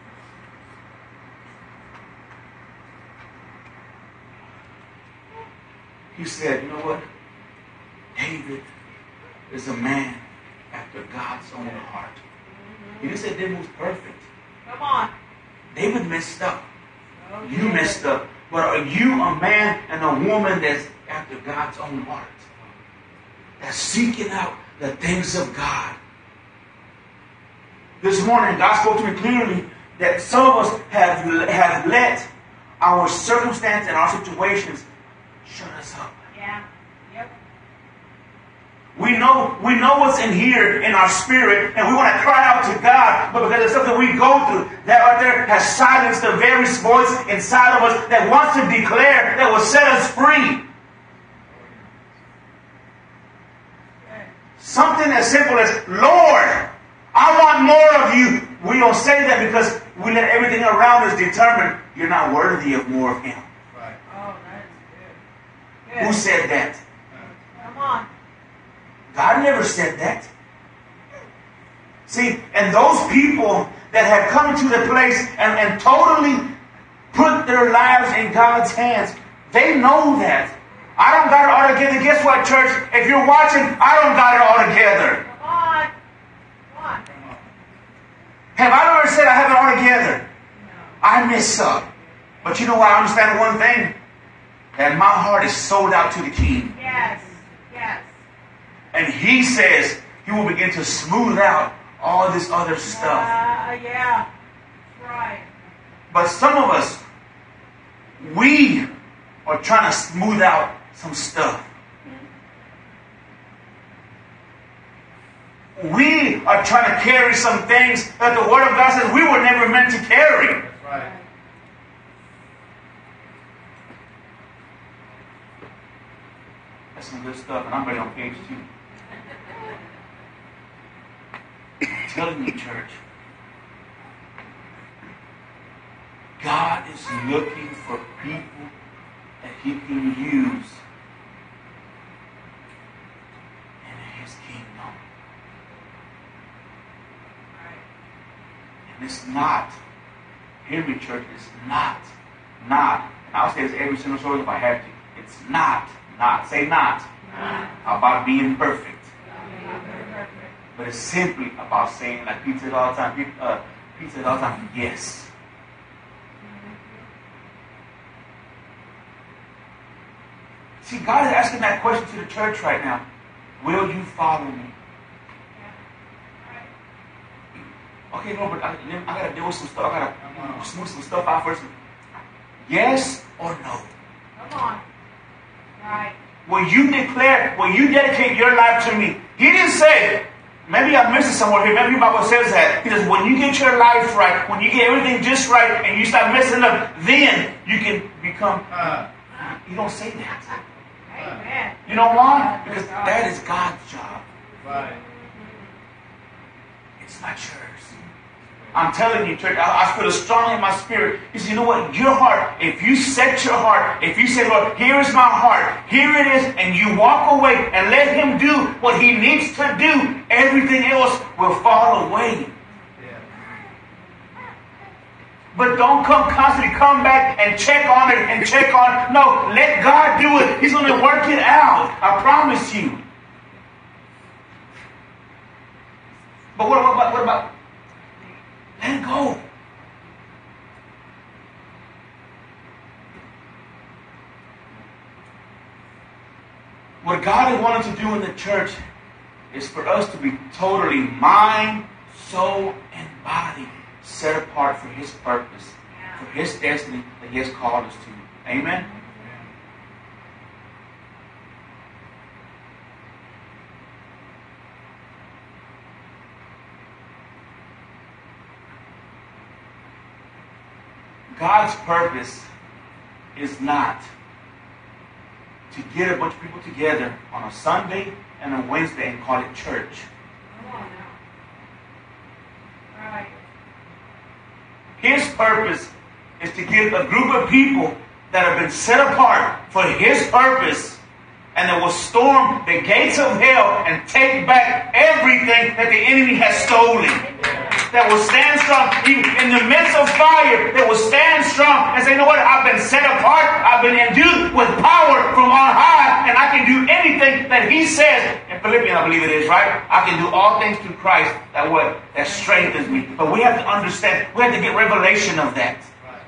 He said, you know what? David is a man after God's own heart. He didn't say David was perfect. Come on. David messed up. Oh, You yeah. messed up. But are you a man and a woman that's after God's own heart? That's seeking out the things of God. This morning, God spoke to me clearly that some of us have, have let our circumstance and our situations shut us up. Yeah. Yep. We know, we know what's in here in our spirit, and we want to cry out to God, but because of stuff that we go through, that right there has silenced the very voice inside of us that wants to declare, that will set us free. Something as simple as, Lord, I want more of you. We don't say that because we let everything around us determine you're not worthy of more of Him. Right. Oh, that is good. Who Good. said that? Come on. God never said that. See, and those people that have come to the place and, and totally put their lives in God's hands, they know that. I don't got it all together. Guess what, church? If you're watching, I don't got it all together. Come on. Come on. Have I ever said I have it all together? No. I mess up. But you know what? I understand one thing. That my heart is sold out to the King. Yes. Yes. And He says He will begin to smooth out all this other stuff. Uh, yeah. Right. But some of us, we are trying to smooth out some stuff. We are trying to carry some things that the Word of God says we were never meant to carry. That's right. That's some good stuff, and I'm ready on page two. I'm telling you, church, God is looking for people that He can use And it's not. Hear me, church. It's not. Not. And I'll say this every single story if I have to. It's not. Not. Say not. Not. About being perfect. But it's simply about saying, like Pete said all the time, Pete, uh, Pete said all the time, yes. See, God is asking that question to the church right now. Will you follow me? Okay, no, but I, I got to deal with some stuff. I got to smooth some stuff out first. Yes or no? Come on. Right. Will you declare, will you dedicate your life to me? He didn't say, maybe I missed it somewhere here. Maybe the Bible says that. He says, when you get your life right, when you get everything just right, and you stop messing up, then you can become. Uh, you don't say that. Amen. You know why? Because that is God's job. Right. It's not yours. I'm telling you, church, I, I feel it strongly in my spirit. He says, you know what? Your heart, if you set your heart, if you say, Lord, here is my heart, here it is, and you walk away and let Him do what He needs to do, everything else will fall away. Yeah. But don't come constantly, come back and check on it and check on it. No, let God do it. He's going to work it out. I promise you. But what about, what about, let it go. What God is wanting to do in the church is for us to be totally mind, soul, and body set apart for His purpose, for His destiny that He has called us to. Amen? God's purpose is not to get a bunch of people together on a Sunday and a Wednesday and call it church. Come on now. Right. His purpose is to get a group of people that have been set apart for His purpose and that will storm the gates of hell and take back everything that the enemy has stolen. That will stand strong in the midst of fire. That will stand strong and say, you know what? I've been set apart. I've been endued with power from on high. And I can do anything that He says. In Philippians, I believe it is, right? I can do all things through Christ that what? That strengthens me. But we have to understand. We have to get revelation of that.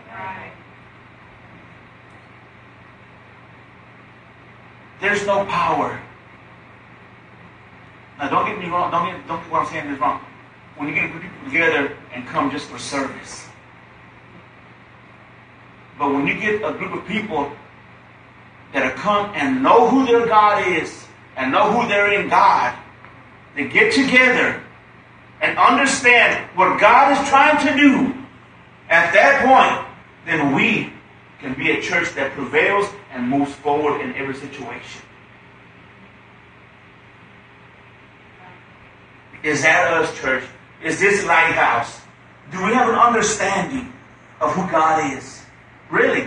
There's no power. Now, don't get me wrong. Don't get, don't get what I'm saying is wrong. When you get people together and come just for service. But when you get a group of people that have come and know who their God is and know who they're in God, they get together and understand what God is trying to do, at that point, then we can be a church that prevails and moves forward in every situation. Is that us, church? Is this Lighthouse? Do we have an understanding of who God is? Really?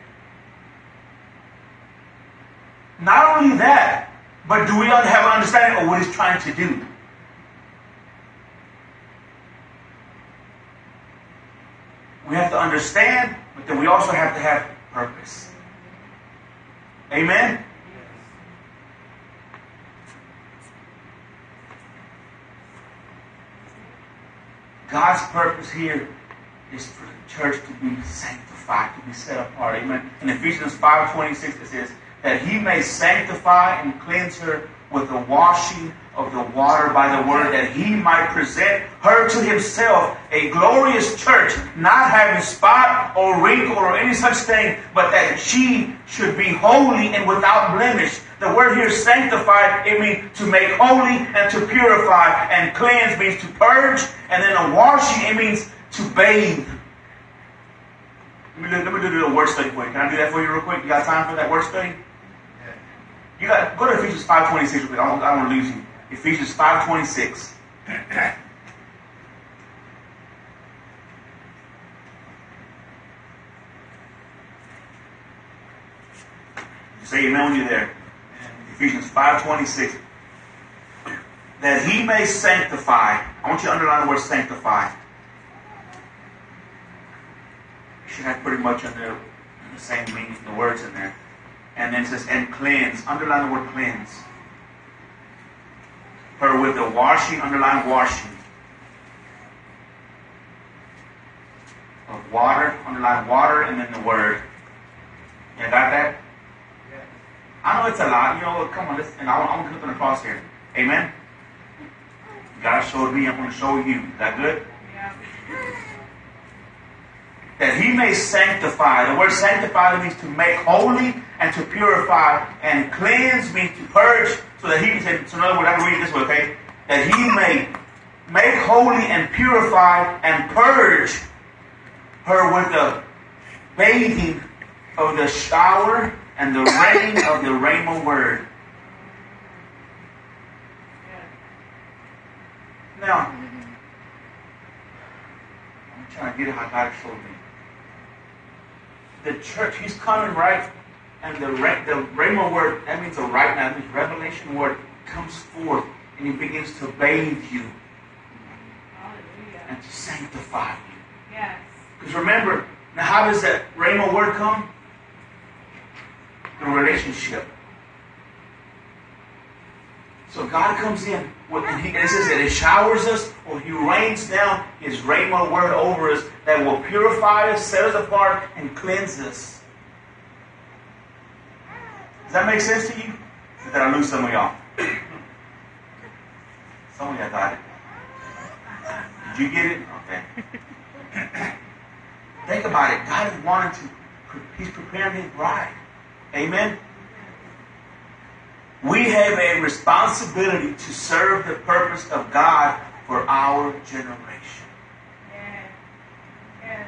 Not only that, but do we have an understanding of what He's trying to do? We have to understand, but then we also have to have purpose. Amen? God's purpose here is for the church to be sanctified, to be set apart. Amen. In Ephesians five twenty-six it says, that He may sanctify and cleanse her with the washing of the water by the word, that He might present her to Himself a glorious church, not having spot or wrinkle or any such thing, but that she should be holy and without blemish. The word here, sanctified, it means to make holy and to purify, and cleanse means to purge, and then a washing, it means to bathe. Let me, do, let me do a word study for you. Can I do that for you real quick? You got time for that word study? You got go to Ephesians five twenty-six real quick. I don't, I don't want to lose you. Ephesians five twenty-six. Say amen when you're there. Ephesians five twenty-six. That He may sanctify. I want you to underline the word sanctify. definition has pretty much in there the same meaning, the words in there. And then it says, and cleanse. Underline the word cleanse. Her with the washing, underline washing. Of water, underline water, and then the word. You got that? Yeah. I know it's a lot. You know, come on, listen. And I'm, I'm going to cross here. Amen? God showed me, I'm going to show you. Is that good? Yeah. That he may sanctify. The word sanctify means to make holy and to purify, and cleanse means to purge, so that he can say, so in other words, I can read it this way, okay? That he may make holy and purify and purge her with the bathing of the shower and the rain of the rhema word. Now, I'm trying to get it how God showed me. The church, he's coming right, and the the rhema word, that means a right now, that means revelation word comes forth, and he begins to bathe you. Hallelujah. And to sanctify you. Yes. Because remember, now how does that rhema word come? Through relationship. So God comes in, with, and, he, and it says that he showers us, or he rains down his rhema word over us that will purify us, set us apart, and cleanse us. Does that make sense to you? Or did I lose some of y'all? Some of y'all got it. Did you get it? Okay. Think about it. God is wanting to, he's preparing his bride. Amen? We have a responsibility to serve the purpose of God for our generation. Yeah. Yeah.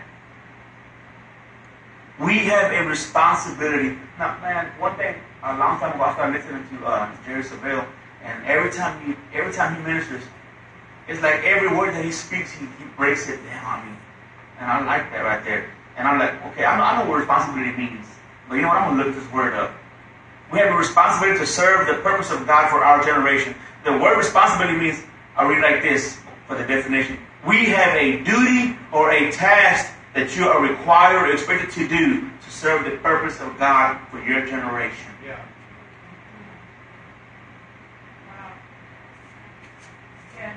We have a responsibility. Now, man, one thing, a long time ago, I started listening to uh, Jerry Savelle, and every time he, every time he ministers, it's like every word that he speaks, he, he breaks it down. I mean, and I like that right there. And I'm like, okay, I know, I know what responsibility means, but you know what? I'm gonna look this word up. We have a responsibility to serve the purpose of God for our generation. The word responsibility means, I'll read like this for the definition. We have a duty or a task that you are required or expected to do to serve the purpose of God for your generation. Yeah. Wow. Yeah.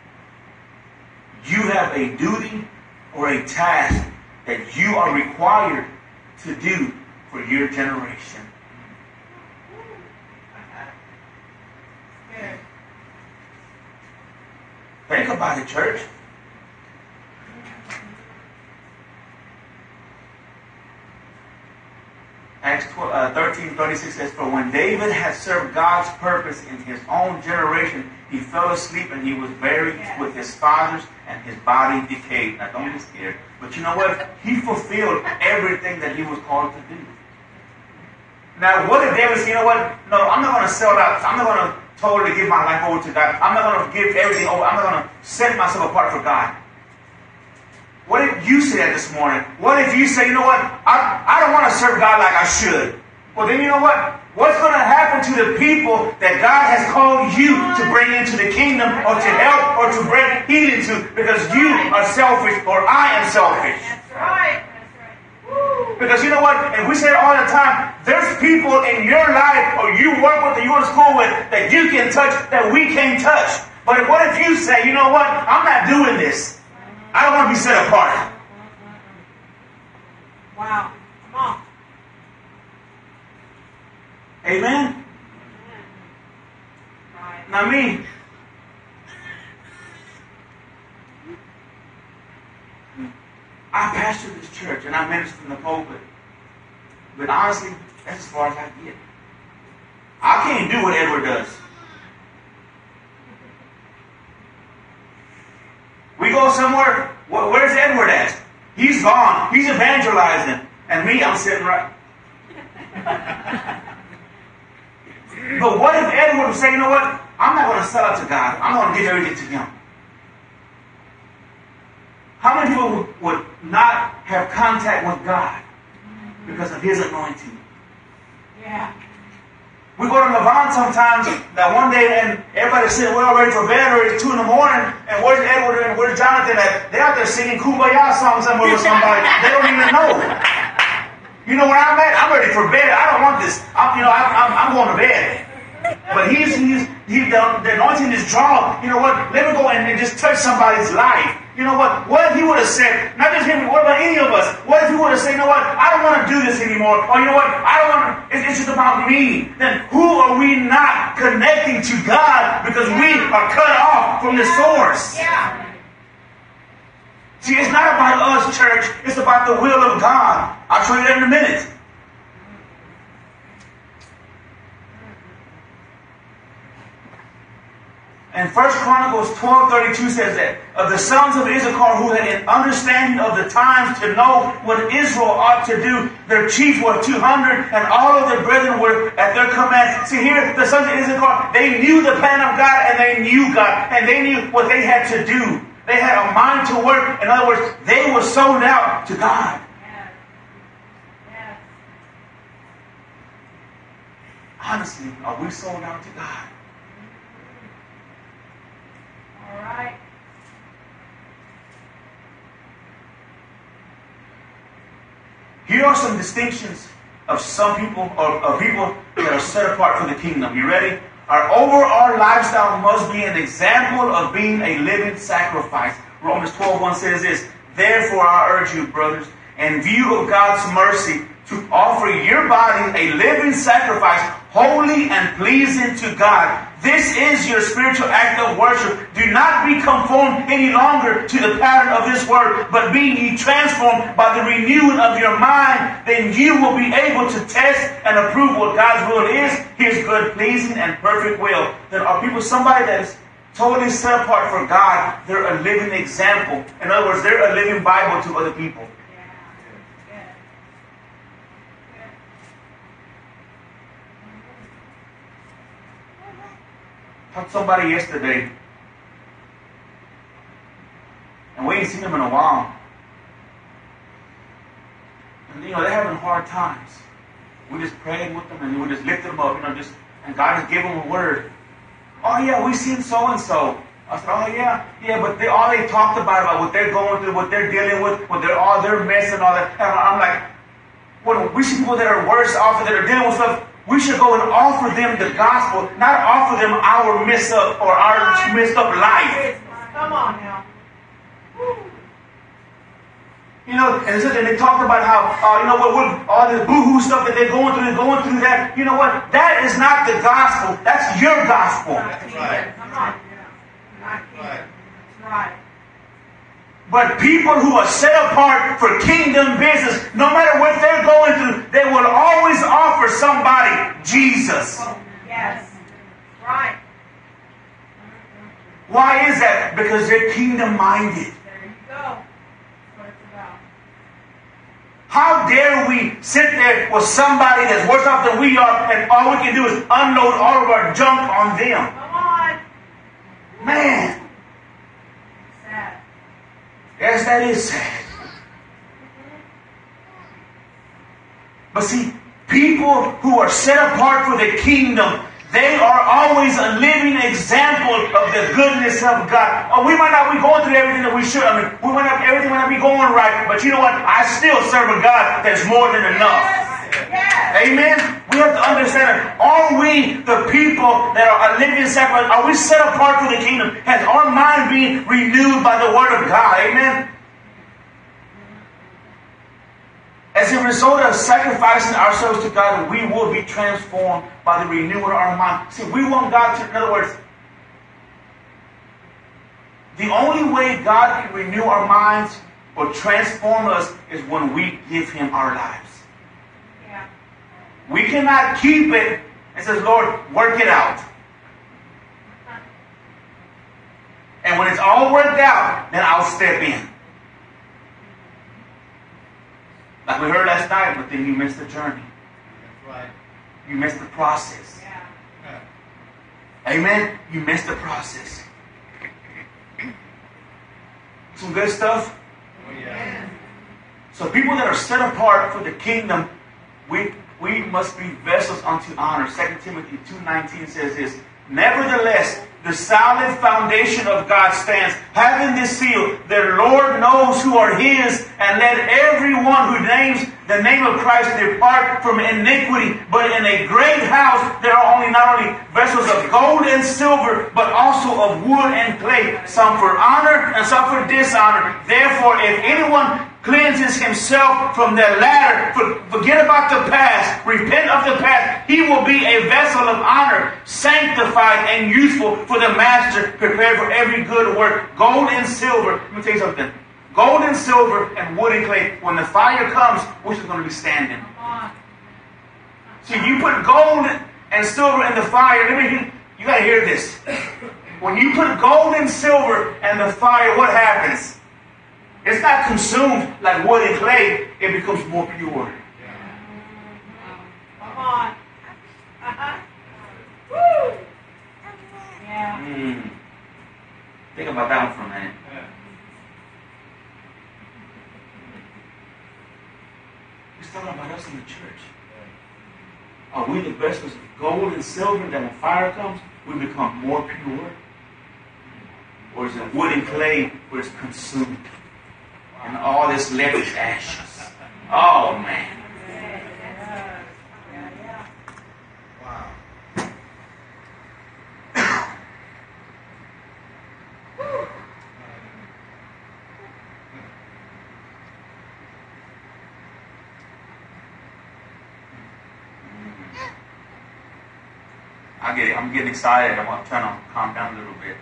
You have a duty or a task that you are required to do for your generation. Yeah. Think about it, church. Acts thirteen thirty-six says, for when David had served God's purpose in his own generation, he fell asleep and he was buried yes. with his fathers, and his body decayed. Now, don't be scared. But you know what? He fulfilled everything that he was called to do. Now, what if David said, you know what? No, I'm not going to sell out. I'm not going to totally give my life over to God. I'm not going to give everything over. I'm not going to set myself apart for God. What if you say that this morning? What if you say, you know what? I, I don't want to serve God like I should. Well, then you know what? What's going to happen to the people that God has called you to bring into the kingdom, or to help, or to bring healing to, because you are selfish, or I am selfish? That's right. That's right. Because you know what? And we say it all the time, there's people in your life, or you work with, or you go to school with, that you can touch, that we can't touch. But what if you say, you know what? I'm not doing this. I don't want to be set apart. Wow. Come on. Amen? Right. Now me, I pastor this church and I minister in the pulpit. But honestly, that's as far as I get. I can't do what Edward does. We go somewhere, where's Edward at? He's gone. He's evangelizing. And me, I'm sitting right. But what if Edward would say, you know what? I'm not going to sell out to God. I'm going to give everything to him. How many people would not have contact with God because of his anointing? Yeah. We go to Levant sometimes, that one day, and everybody's sitting, we're all ready for bed, or it's two in the morning, and where's Edward and where's Jonathan at? They're out there singing Kumbaya songs somewhere with somebody. They don't even know. You know where I'm at? I'm ready for bed. I don't want this. I'm, you know, I'm, I'm, I'm going to bed. But he's, he's, he, the, the anointing is drawn. You know what? Let me go and, and just touch somebody's life. You know what? What if he would have said, not just him, what about any of us? What if he would have said, you know what? I don't want to do this anymore. Or you know what? I don't want to, it's, it's just about me. Then who are we not connecting to God because we are cut off from the source? Yeah. See, it's not about us, church. It's about the will of God. I'll show you that in a minute. And First Chronicles twelve thirty-two says that of the sons of Issachar who had an understanding of the times to know what Israel ought to do, their chiefs were two hundred, and all of their brethren were at their command. See here, the sons of Issachar, they knew the plan of God, and they knew God, and they knew what they had to do. They had a mind to work. In other words, they were sold out to God. Yes. Yes. Honestly, are we sold out to God? All right. Here are some distinctions of some people, or of people that are set apart for the kingdom. You ready? Our overall lifestyle must be an example of being a living sacrifice. Romans twelve one says this, therefore I urge you, brothers, in view of God's mercy, to offer your body a living sacrifice, holy and pleasing to God. This is your spiritual act of worship. Do not be conformed any longer to the pattern of this world, but be ye transformed by the renewing of your mind. Then you will be able to test and approve what God's will is, His good, pleasing, and perfect will. Then are people somebody that is totally set apart for God? They're a living example. In other words, they're a living Bible to other people. I talked to somebody yesterday, and we ain't seen them in a while. And you know, they're having hard times. We just prayed with them, and we just lifted them up, you know, just and God just gave them a word. Oh yeah, we seen so and so. I said, oh yeah, yeah, but they all they talked about about what they're going through, what they're dealing with, what they're all their mess and all that. And I'm like, well, we see people that are worse off, that are dealing with stuff. We should go and offer them the gospel, not offer them our mess up or our messed up life. Come on now. You know, and, so, and they talked about how, uh, you know what, what, all the boohoo stuff that they're going through, they're going through that. You know what? That is not the gospel. That's your gospel. That's right. Come on. Not right. That's right. But people who are set apart for kingdom business, no matter what they're going through, they will always offer somebody Jesus. Yes. Right. Why is that? Because they're kingdom minded. There you go. That's what it's about. How dare we sit there with somebody that's worse off than we are, and all we can do is unload all of our junk on them? Come on. Man. Sad. Yes, that is sad. But see, people who are set apart for the kingdom, they are always a living example of the goodness of God. Oh, we might not be going through everything that we should. I mean, we might not, everything might not be going right, but you know what? I still serve a God that's more than enough. Yes. Amen? We have to understand that. Are we the people that are a living sacrifice? Are we set apart for the kingdom? Has our mind been renewed by the word of God? Amen? As a result of sacrificing ourselves to God, we will be transformed by the renewing of our mind. See, we want God to, in other words, the only way God can renew our minds or transform us is when we give Him our lives. Yeah. We cannot keep it and say, Lord, work it out. And when it's all worked out, then I'll step in. Like we heard last night, but then you missed the journey. That's right. You missed the process. Yeah. Amen? You missed the process. Some good stuff? Oh, yeah. So people that are set apart for the kingdom, we we must be vessels unto honor. Second Timothy two nineteen says this, nevertheless, the solid foundation of God stands, having this seal, the Lord knows who are his, and let everyone who names the name of Christ depart from iniquity. But in a great house there are only not only vessels of gold and silver, but also of wood and clay, some for honor and some for dishonor. Therefore, if anyone cleanses himself from the latter, forget about the past, repent of the past, he will be a vessel of honor, sanctified and useful for the master, prepared for every good work. Gold and silver, let me tell you something. Gold and silver and wood and clay, when the fire comes, which is going to be standing? See, you put gold and silver in the fire, let me, you got to hear this. When you put gold and silver in the fire, what happens? It's not consumed like wood and clay. It becomes more pure. Come on. Uh-huh. Woo! Yeah. Mm. Think about that one for a minute. He's talking about us in the church. Are we the vessels of gold and silver that when fire comes, we become more pure? Or is it wood and clay where it's consumed? And all this left is ashes. Oh, man. Wow. I get it. I'm getting excited. I'm trying to calm down a little bit.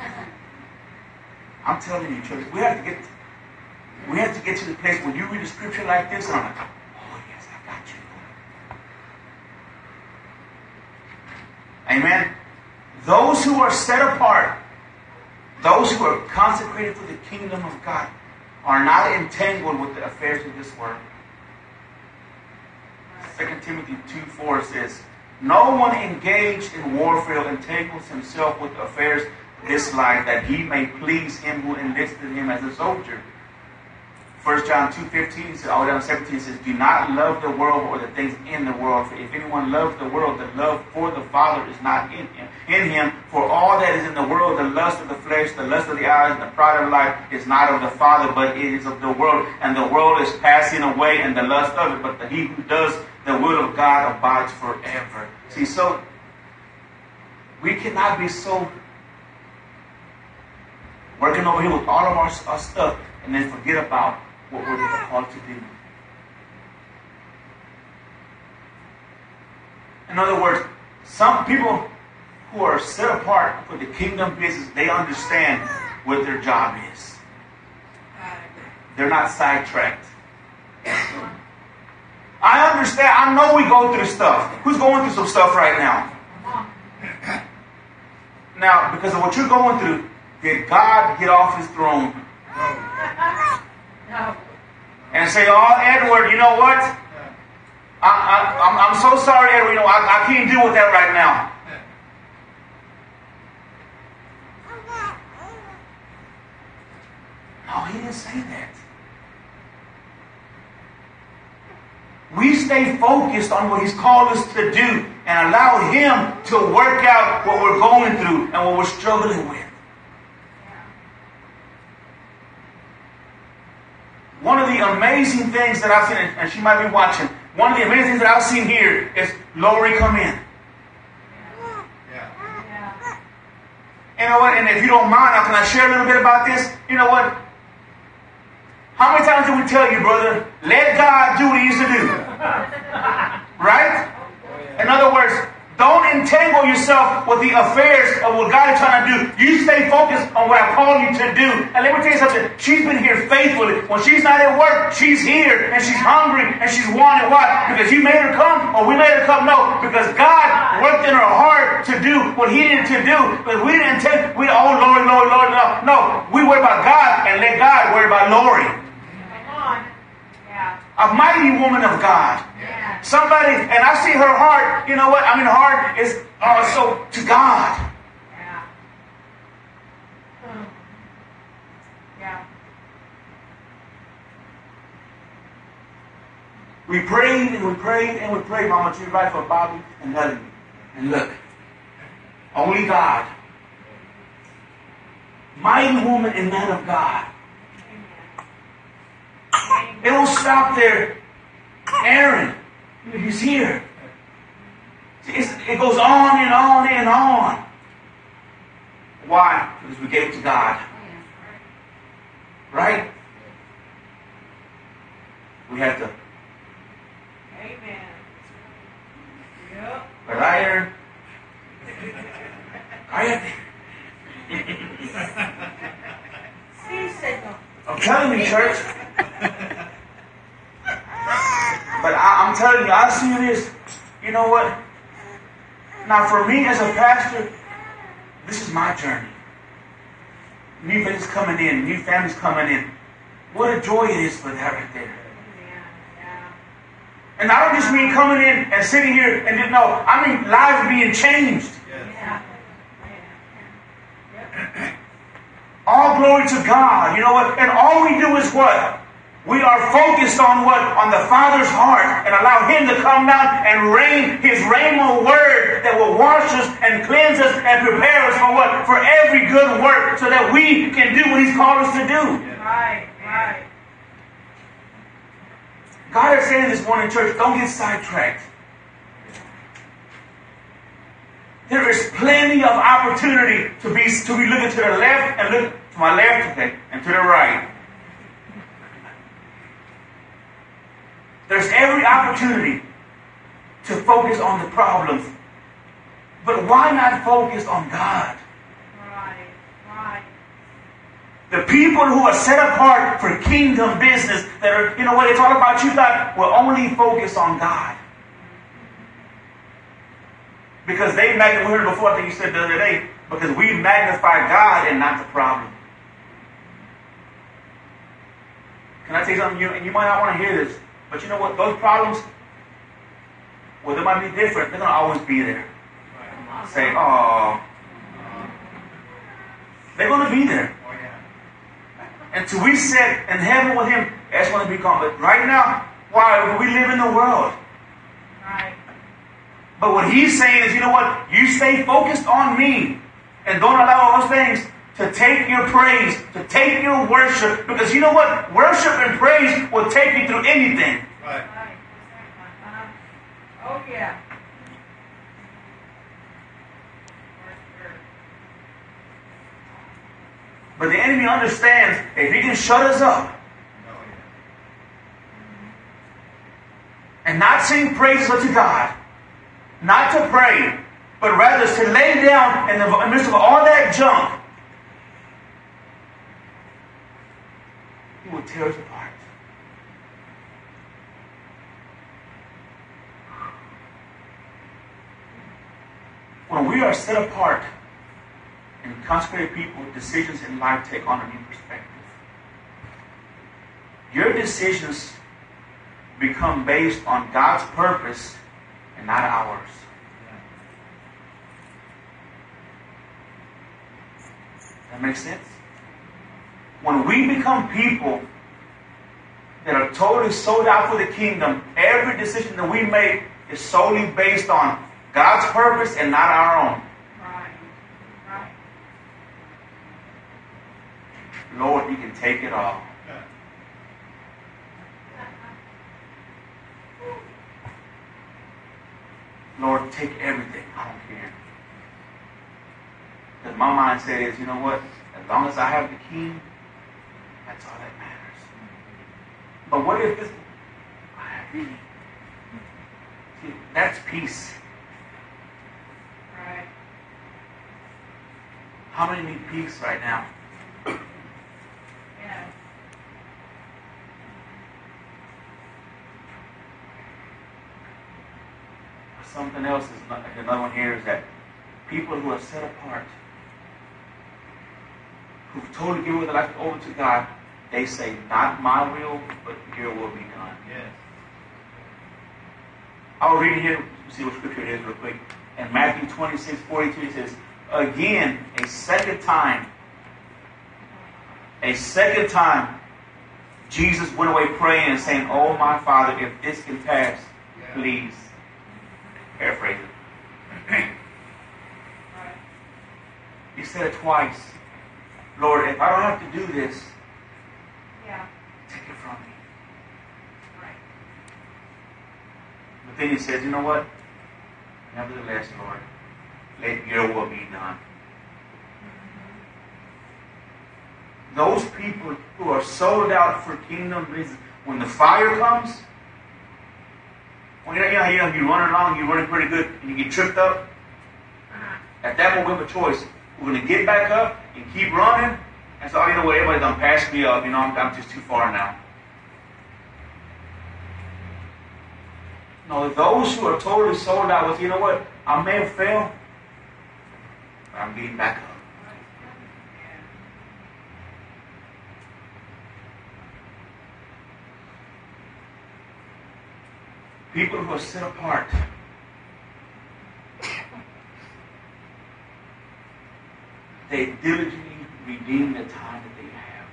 I'm telling you, church, we have to get we have to get to the place where you read a scripture like this, and I'm like, oh yes, I got you. Amen. Those who are set apart, those who are consecrated for the kingdom of God, are not entangled with the affairs of this world. Second Timothy two four says, no one engaged in warfare entangles himself with the affairs of this life, that he may please him who enlisted him as a soldier. First John two fifteen says, all down seventeen says, do not love the world or the things in the world. For if anyone loves the world, the love for the Father is not in him. In him, for all that is in the world, the lust of the flesh, the lust of the eyes, and the pride of life, is not of the Father, but it is of the world. And the world is passing away, and the lust of it. But the, he who does the will of God abides forever. See, so we cannot be so working over here with all of our, our stuff and then forget about what we're called to do. In other words, some people who are set apart for the kingdom business, they understand what their job is. They're not sidetracked. I understand. I know we go through stuff. Who's going through some stuff right now? Now, because of what you're going through, did God get off his throne? No. And say, oh, Edward, you know what? I, I, I'm, I'm so sorry, Edward. You know, I, I can't deal with that right now. No, he didn't say that. We stay focused on what he's called us to do and allow him to work out what we're going through and what we're struggling with. One of the amazing things that I've seen, and she might be watching, one of the amazing things that I've seen here is Lori come in. Yeah. You know what? And if you don't mind, can I share a little bit about this? You know what? How many times did we tell you, brother, let God do what he needs to do? Right? In other words, don't entangle yourself with the affairs of what God is trying to do. You stay focused on what I call you to do. And let me tell you something. She's been here faithfully. When she's not at work, she's here. And she's hungry. And she's wanting why? Because you made her come or we made her come? No. Because God worked in her heart to do what he needed to do. But we didn't intend, we, oh, Lord, Lord, Lord, no. No. We worry about God and let God worry about Lori. Come on. Yeah. A mighty woman of God. Yeah. Somebody, and I see her heart, you know what? I mean, her heart is also to God. Yeah. Hmm. Yeah. We prayed and we prayed and we prayed, Mama Tree, right for Bobby and Melanie. And look, only God, mighty woman and man of God. It don't stop there. Aaron, he's here. It's, it goes on and on and on. Why? Because we gave it to God. Right? We had to. Amen. Yep. But I, Aaron, I have See, signal. I'm telling you, church. But I, I'm telling you, I see this. You know what? Now, for me as a pastor, this is my journey. New faces coming in, new families coming in. What a joy it is for that right there. And I don't just mean coming in and sitting here and just, no, I mean lives being changed. Yeah. All glory to God. You know what? And all we do is what? We are focused on what? On the Father's heart, and allow Him to come down and rain His rhema word that will wash us and cleanse us and prepare us for what? For every good work, so that we can do what He's called us to do. Right, right. God is saying this morning, church, don't get sidetracked. There is plenty of opportunity to be to be looking to the left and look to my left, okay, and to the right. There's every opportunity to focus on the problems. But why not focus on God? Right, right. The people who are set apart for kingdom business, that are, you know what, it's all about you, God, will only focus on God. Because they magnify, we heard it before, I think you said the other day, because we magnify God and not the problem. Can I tell you something? You, and you might not want to hear this, but you know what? Those problems, well, they might be different. They're going to always be there. Say, oh. They're going to be there. Until we sit in heaven with Him, that's going to be gone. But right now, why? We live in the world. Right. But what He's saying is, you know what? You stay focused on Me. And don't allow those things to take your praise, to take your worship. Because you know what? Worship and praise will take you through anything. Right. Uh-huh. Oh, yeah. But the enemy understands if he can shut us up and not sing praises unto God, not to pray, but rather to lay down in the midst of all that junk, he will tear us apart. When we are set apart and consecrated people, decisions in life take on a new perspective. Your decisions become based on God's purpose and not ours. That makes sense? When we become people that are totally sold out for the kingdom, every decision that we make is solely based on God's purpose and not our own. Right. Right. Lord, you can take it all. Lord, take everything. I don't care. Because my mindset is, you know what? As long as I have the key, that's all that matters. But what if this? I have the key. See, that's peace. Right. How many need peace right now? Yeah. Something else is not, another one here is that people who are set apart, who've totally given their life over to God, they say, not my will, but your will be done. Yes. I'll read it here, see what scripture it is real quick. In Matthew twenty-six, forty-two, it says, again, a second time, a second time, Jesus went away praying and saying, "Oh my Father, if this can pass, please." Paraphrase it. He said it twice. "Lord, if I don't have to do this, Yeah. take it from me." Right. But then he says, "You know what? Nevertheless, Lord, let your will be done." Those people who are sold out for kingdom business, when the fire comes, when you know, you know, you know, you're running along, you're running pretty good, and you get tripped up, at that moment we have a choice. We're going to get back up and keep running, and so, oh, you know what, everybody's going to pass me up, you know, I'm, I'm just too far now. No, those who are totally sold out with, you know what, I may have failed, but I'm getting back up. People who are set apart. They diligently redeem the time that they have.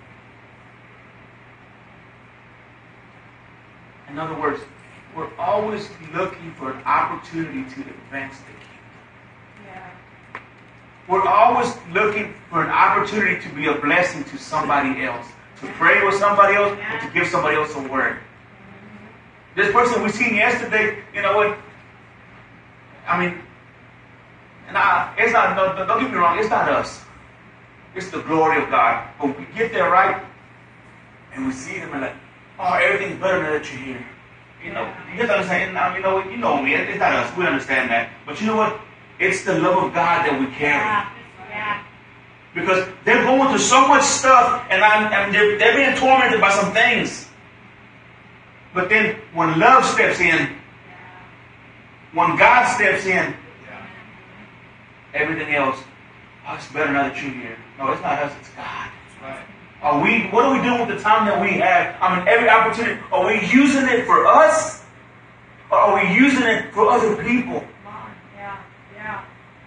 In other words, we're always looking for an opportunity to advance the kingdom. Yeah. We're always looking for an opportunity to be a blessing to somebody else. To pray with somebody else or to give somebody else a word. This person we seen yesterday, you know what? I mean, and I, it's not, don't, don't get me wrong, it's not us. It's the glory of God. But we get there, right? And we see them and like, oh, everything's better now that you're here. You know, you have to understand, now, you know, you know me, it's not us, we understand that. But you know what? It's the love of God that we carry. Yeah. Yeah. Because they're going through so much stuff and, I'm, and they're, they're being tormented by some things. But then when love steps in, when God steps in, everything else, oh, it's better now that you're here. No, it's not us, it's God. Right. Are we, what are we doing with the time that we have? I mean, every opportunity, are we using it for us? Or are we using it for other people? Come on. Yeah. Yeah.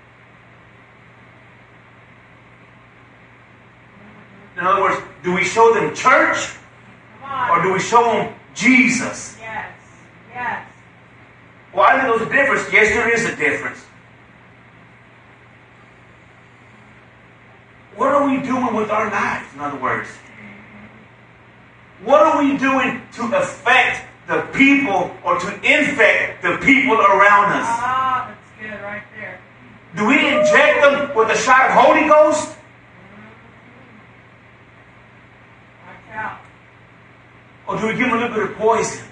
In other words, do we show them church? Come on. Or do we show them Jesus? Yes. Yes. Well, I think there's a difference. Yes, there is a difference. What are we doing with our lives, in other words? What are we doing to affect the people or to infect the people around us? Ah, that's good right there. Do we inject them with a shot of Holy Ghost? Watch out. Or do we give them a little bit of poison?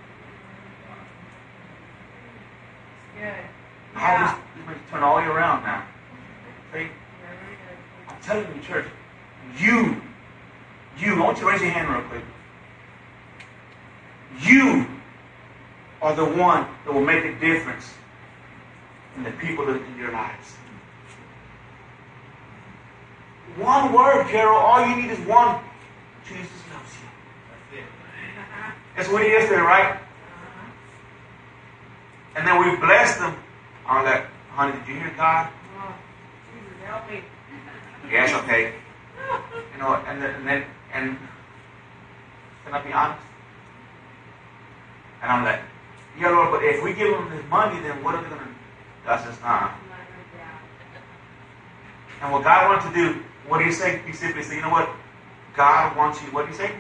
It's good. All Yeah. this, this makes turn all the way around now. See? Very good. I'm telling you, church, you, you, I want you to raise your hand real quick. You are the one that will make a difference in the people that are in your lives. One word, Carol, all you need is one. Jesus loves you. That's it. That's what he is there, right? And then we bless them. I'm like, honey, did you hear God? Oh, Jesus, help me. Yes, okay. You know, and then, and then, and can I be honest? And I'm like, yeah, Lord, but if we give them this money, then what are they going to do? God says, nah. And what God wants to do, what do you say? He simply said, you know what? God wants you, what do you say?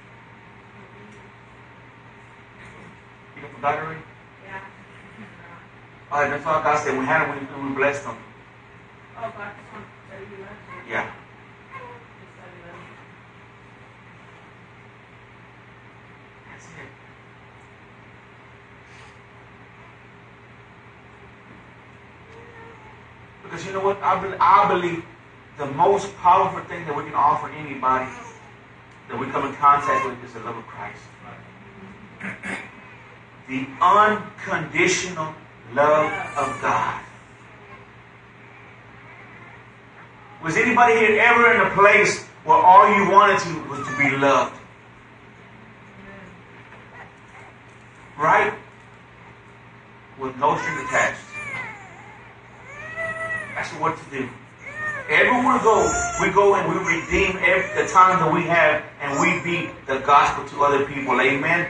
You forgot already? Yeah. All right, that's all God said. We had them when we blessed them. Oh, God, just want to tell you that. Yeah. Just tell you that. That's it. Because you know what? I believe, I believe the most powerful thing that we can offer anybody that we come in contact with is the love of Christ. The unconditional love of God. Was anybody here ever in a place where all you wanted to was to be loved? Right? With no string attached. That's what to do. everywhere we go, we go and we redeem every, the time that we have, and we be the gospel to other people. Amen.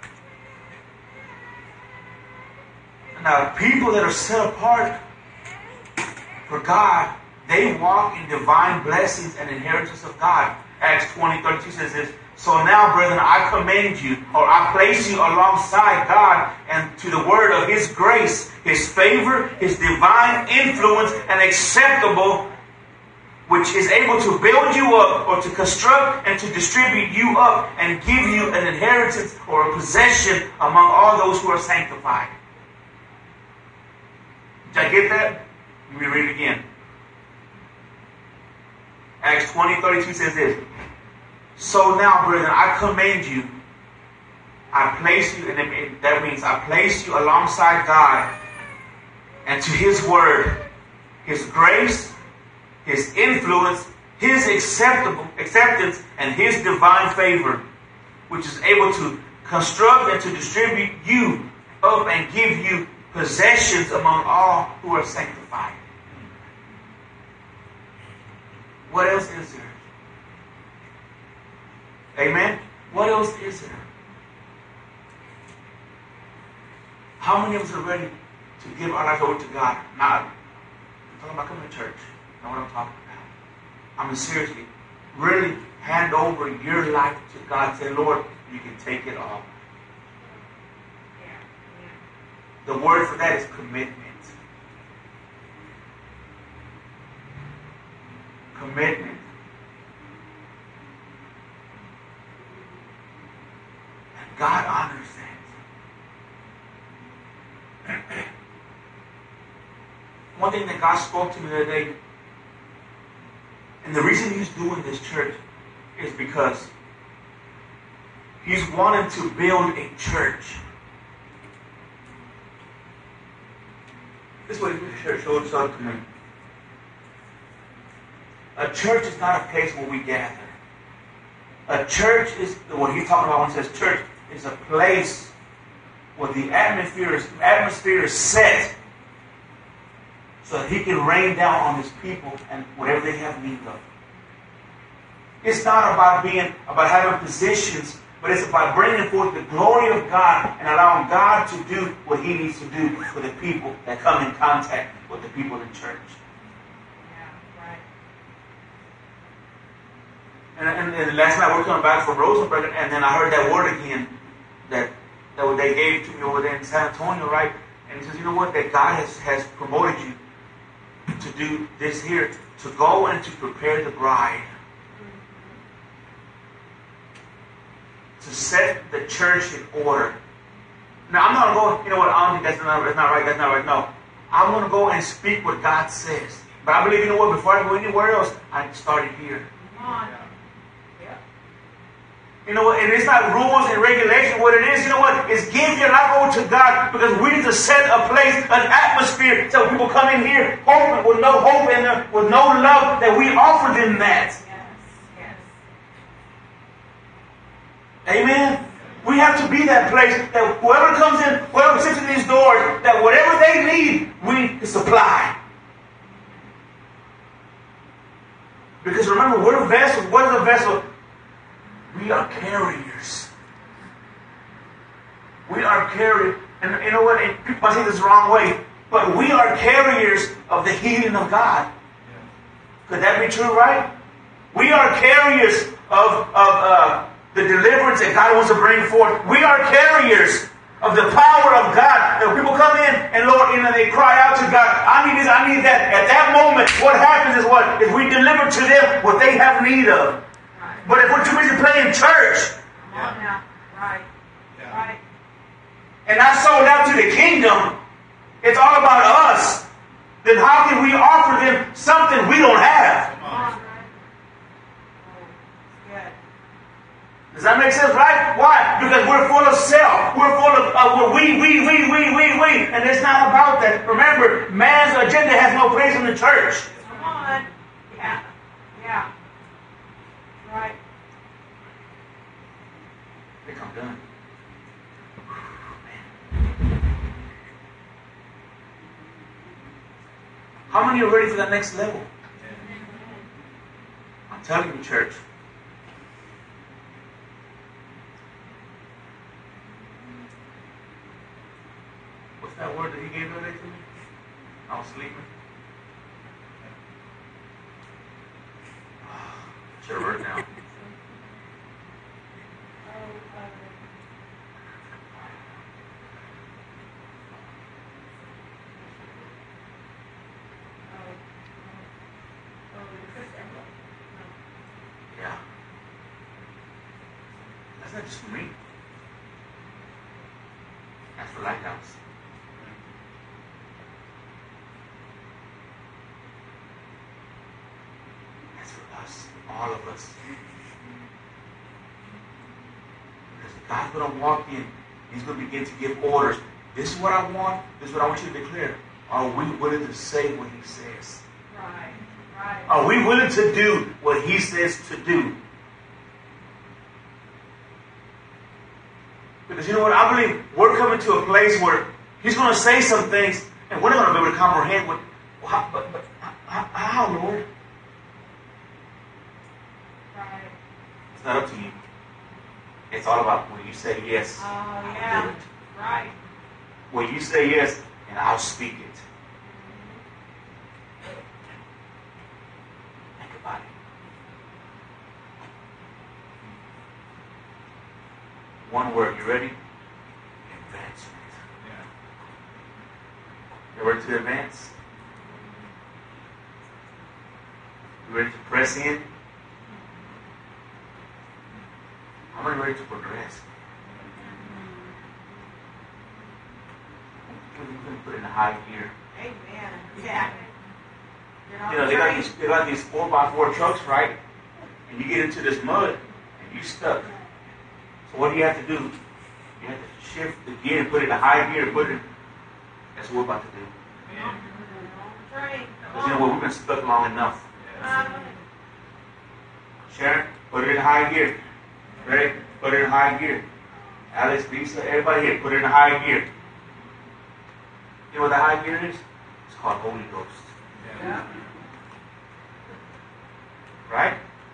Now, people that are set apart for God, they walk in divine blessings and inheritance of God. Acts twenty thirty-two says this. So now, brethren, I commend you, or I place you alongside God and to the word of His grace, His favor, His divine influence, and acceptable, which is able to build you up, or to construct and to distribute you up, and give you an inheritance or a possession among all those who are sanctified. Did I get that? Let me read it again. Acts twenty thirty-two says this. So now, brethren, I commend you. I place you, and that means I place you alongside God and to His word, His grace, His influence, His acceptable acceptance, and His divine favor, which is able to construct and to distribute you up and give you possessions among all who are sanctified. What else is there? Amen? What else is there? How many of us are ready to give our life over to God? Not, I'm talking about coming to church. Not what I'm talking about. I mean, seriously, really hand over your life to God. Say, Lord, you can take it all. The word for that is commitment. Commitment. And God honors that. One thing that God spoke to me the other day, and the reason He's doing this church is because He's wanting to build a church. This is what the church showed up to me. A church is not a place where we gather. A church is, what he's talking about when he says church, is a place where the atmosphere is, atmosphere is set so that He can rain down on His people and whatever they have need of. It's not about being, about having positions, but it's about bringing forth the glory of God and allowing God to do what He needs to do for the people that come in contact with the people in church. And, and, and last night we we're coming back from Rosenberg, and then I heard that word again that that they gave to me over there in San Antonio, right? And He says, you know what? That God has, has promoted you to do this here, to go and to prepare the bride. To set the church in order. Now, I'm not going to go, you know what, I don't think that's not, that's not right, that's not right. No. I'm going to go and speak what God says. But I believe, you know what, before I go anywhere else, I started here. Come on. You know what? And it's not rules and regulation. What it is, you know what? Is give your life over to God, because we need to set a place, an atmosphere, so people come in here hoping with no hope and uh, with no love, that we offer them that. Yes, yes. Amen. We have to be that place that whoever comes in, whoever sits in these doors, that whatever they need, we supply. Because remember, we're vessels. What is a vessel? We are carriers. We are carriers. And you know what? And people might say this the wrong way, but we are carriers of the healing of God. Could that be true, right? We are carriers of, of uh, the deliverance that God wants to bring forth. We are carriers of the power of God. And when people come in and Lord, you know, they cry out to God, I need this, I need that. At that moment, what happens is what? Is we deliver to them what they have need of. But if we're too busy playing church, Yeah. Right. Right. and not sold out to the kingdom, it's all about us, then how can we offer them something we don't have? Come on, right? Good. Does that make sense, right? Why? Because we're full of self. We're full of uh, we, we, we, we, we, we. And it's not about that. Remember, man's agenda has no place in the church. Come on. Yeah. Yeah. Right. I think I'm done. How many are ready for that next level? telling you, church. What's that word that he gave today to me? I was sleeping. Should have written down. Yeah. That's not just for me. That's for Lighthouse. That's for us, all of us. Because God's going to walk in. He's going to begin to give orders. This is what I want. This is what I want you to declare. Are we willing to say what he says? Right, right. Are we willing to do what he says to do? Because you know what? I believe we're coming to a place where he's going to say some things and we're not going to be able to comprehend what, well, how, but, but how, how, Lord? Right. It's not up to you. It's all about when you say yes, Oh, I'll yeah. do it. Right. When you say yes, and I'll speak it. Think about it. One word, you ready? Advancement. You ready to advance? You ready to press in? How many ready to progress? You can put it in a high gear. Amen. Yeah. You know, they got these they got these four by four trucks, right? And you get into this mud and you stuck. So what do you have to do? You have to shift the gear and put it in a high gear and put it. That's what we're about to do. Because you know what, we've been stuck long enough. Sharon, put it in high gear. Ready? Put it in high gear. Alex, Lisa, everybody here, put it in high gear. You know what the high gear is? It's called Holy Ghost. Yeah. Right?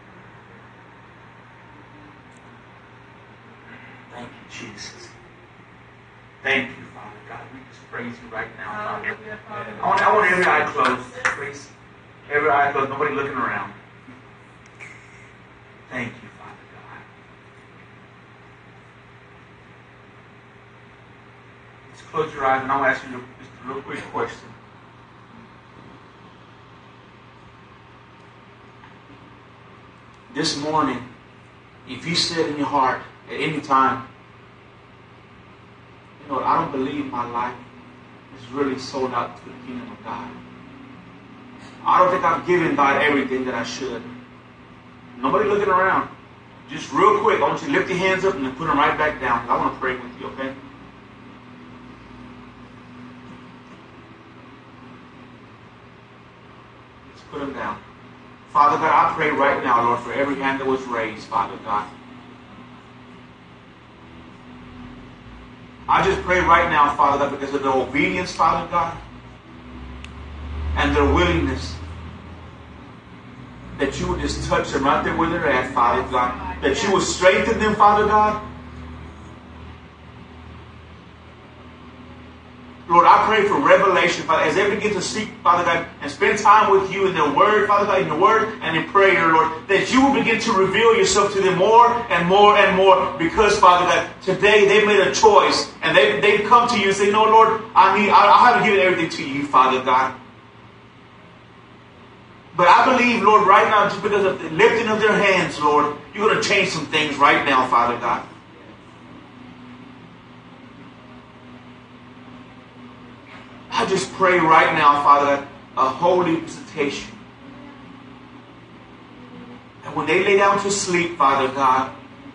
Thank you, Jesus. Thank you, Father God. We just praise you right now, Father. I want, I want every eye closed, please. Every eye closed, nobody looking around. Thank you, Father God. Just close your eyes and I'll ask you just a real quick question. This morning, if you said in your heart at any time, you know what, I don't believe my life is really sold out to the kingdom of God. I don't think I've given God everything that I should. Nobody looking around. Just real quick, I want you to lift your hands up and then put them right back down. I want to pray with you, okay? Just put them down. Father God, I pray right now, Lord, for every hand that was raised, Father God. I just pray right now, Father God, because of their obedience, Father God, and their willingness, that you would just touch them right there where they're at, Father God. That you would strengthen them, Father God. Lord, I pray for revelation, Father, as they begin to seek, Father God, and spend time with you in their word, Father God, in your word and in prayer, Lord, that you will begin to reveal yourself to them more and more and more, because, Father God, today they made a choice and they, they've come to you and say, no, Lord, I need, I, I haven't given everything to you, Father God. But I believe, Lord, right now, just because of the lifting of their hands, Lord, you're going to change some things right now, Father God. I just pray right now, Father God, a holy visitation. And when they lay down to sleep, Father God,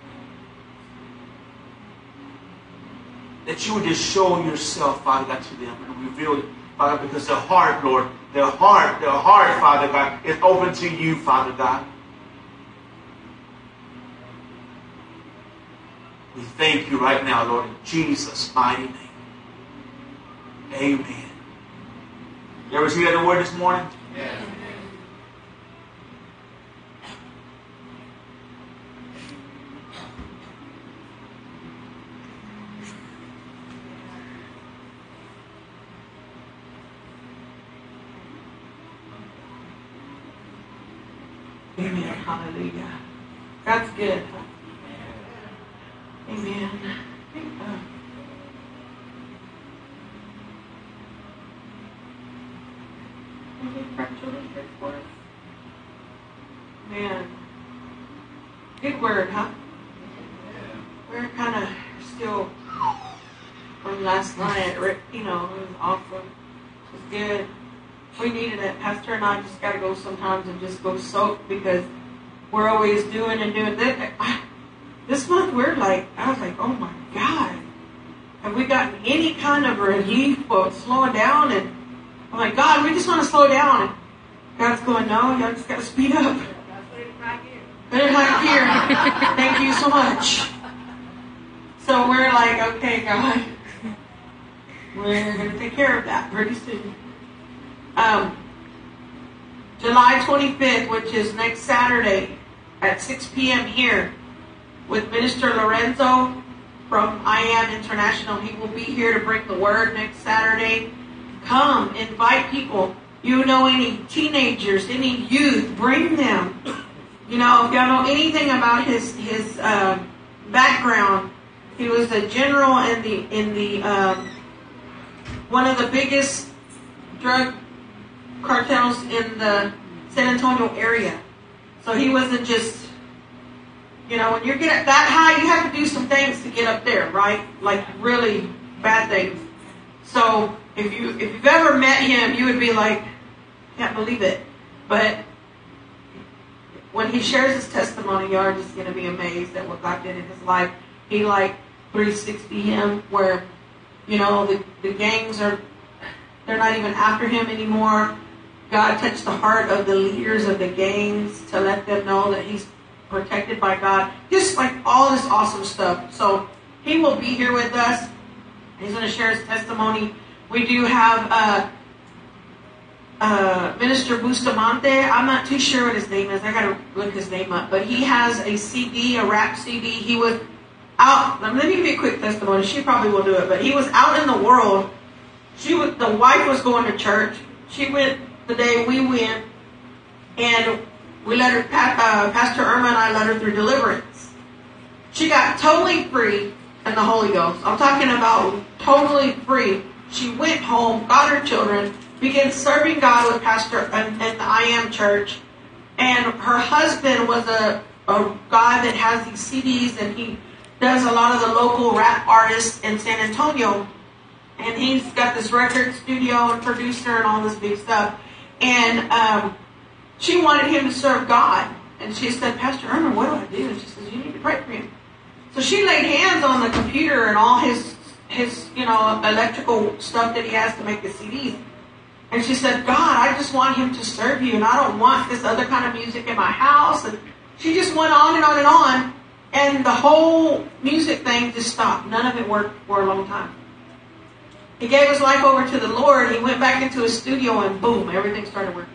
that you would just show yourself, Father God, to them and reveal it, Father, because their heart, Lord, their heart, their heart, Father God, is open to you, Father God. We thank you right now, Lord, in Jesus' mighty name. Amen. You ever see that word this morning? Yeah. Amen. Hallelujah. God's good. Amen. Uh, Anything from children's church for us? Man. Good word, huh? We're kind of still from last night. You know, it was awesome. It was good. We needed it. Pastor and I just got to go sometimes and just go soak because we're always doing and doing this. This month we're like, I was like, oh my God. Have we gotten any kind of relief of slowing down? And I'm like, God, we just want to slow down. And God's going, no, y'all just got to speed up. Put it right here. Thank you so much. So we're like, okay, God, we're going to take care of that pretty soon. Um, July twenty-fifth, which is next Saturday at six p.m. here with Minister Lorenzo from I Am International. He will be here to bring the word next Saturday. Come, invite people. You know any teenagers, any youth, bring them. You know, if y'all know anything about his his uh, background, he was a general in the in the um, one of the biggest drug cartels in the San Antonio area. So he wasn't just, you know, when you get that high, you have to do some things to get up there, right? Like really bad things. So if you if you've ever met him, you would be like, can't believe it. But when he shares his testimony, you are just going to be amazed at what God did in his life. He like three sixty him, where, you know, the, the gangs are, they're not even after him anymore. God touched the heart of the leaders of the gangs to let them know that he's protected by God. Just like all this awesome stuff. So he will be here with us. He's going to share his testimony. We do have uh, uh, Minister Bustamante. I'm not too sure what his name is. I got to look his name up. But he has a C D, a rap C D. He was out. Let me give you a quick testimony. She probably will do it. But he was out in the world. She was, the wife was going to church. She went the day we went, and we let her, uh, Pastor Irma and I led her through deliverance. She got totally free in the Holy Ghost. I'm talking about totally free. She went home, got her children, began serving God with Pastor in, in the I Am Church, and her husband was a, a guy that has these C Ds, and he does a lot of the local rap artists in San Antonio, and he's got this record studio and producer and all this big stuff. And um, she wanted him to serve God. And she said, Pastor Irma, what do I do? And she says, you need to pray for him. So she laid hands on the computer and all his, his, you know, electrical stuff that he has to make the C Ds. And she said, God, I just want him to serve you. And I don't want this other kind of music in my house. And she just went on and on and on. And the whole music thing just stopped. None of it worked for a long time. He gave his life over to the Lord. He went back into his studio and boom, everything started working.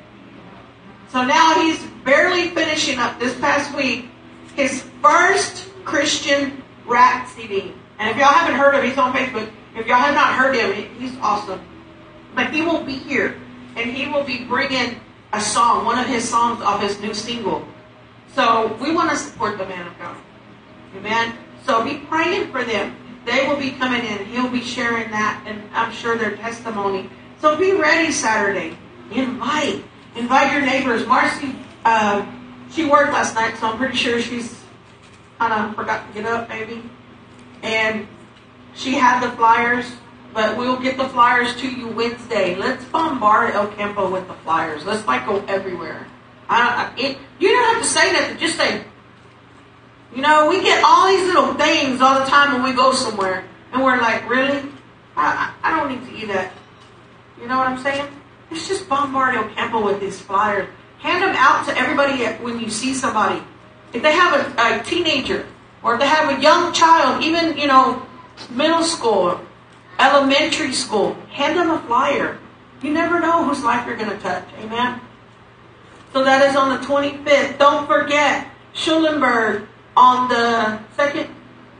So now he's barely finishing up this past week his first Christian rap C D. And if y'all haven't heard him, he's on Facebook. If y'all have not heard him, he's awesome. But he will be here and he will be bringing a song, one of his songs off his new single. So we want to support the man of God. Amen. So be praying for them. They will be coming in. He'll be sharing that, and I'm sure their testimony. So be ready Saturday. Invite. Invite your neighbors. Marcy, uh, she worked last night, so I'm pretty sure she's kind of forgot to get up, maybe. And she had the flyers, but we'll get the flyers to you Wednesday. Let's bombard El Campo with the flyers. Let's like go everywhere. I, I, it, you don't have to say nothing. Just say, you know, we get all these little things all the time when we go somewhere. And we're like, really? I, I don't need to eat that. You know what I'm saying? Let's just bombard El Campo with these flyers. Hand them out to everybody when you see somebody. If they have a, a teenager, or if they have a young child, even, you know, middle school, elementary school, hand them a flyer. You never know whose life you're going to touch. Amen? So that is on the twenty-fifth. Don't forget, Schulenburg on the second.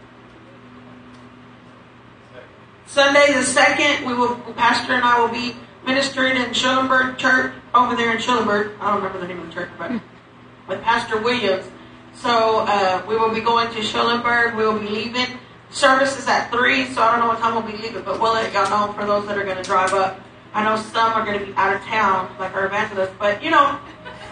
Sunday the second, we will, Pastor and I will be ministering in Schulenburg Church, over there in Schulenburg. I don't remember the name of the church, but with Pastor Williams. So uh, we will be going to Schulenburg. We will be leaving. Service is at three, so I don't know what time we'll be leaving, but we'll let y'all know for those that are going to drive up. I know some are going to be out of town, like our evangelist, but you know.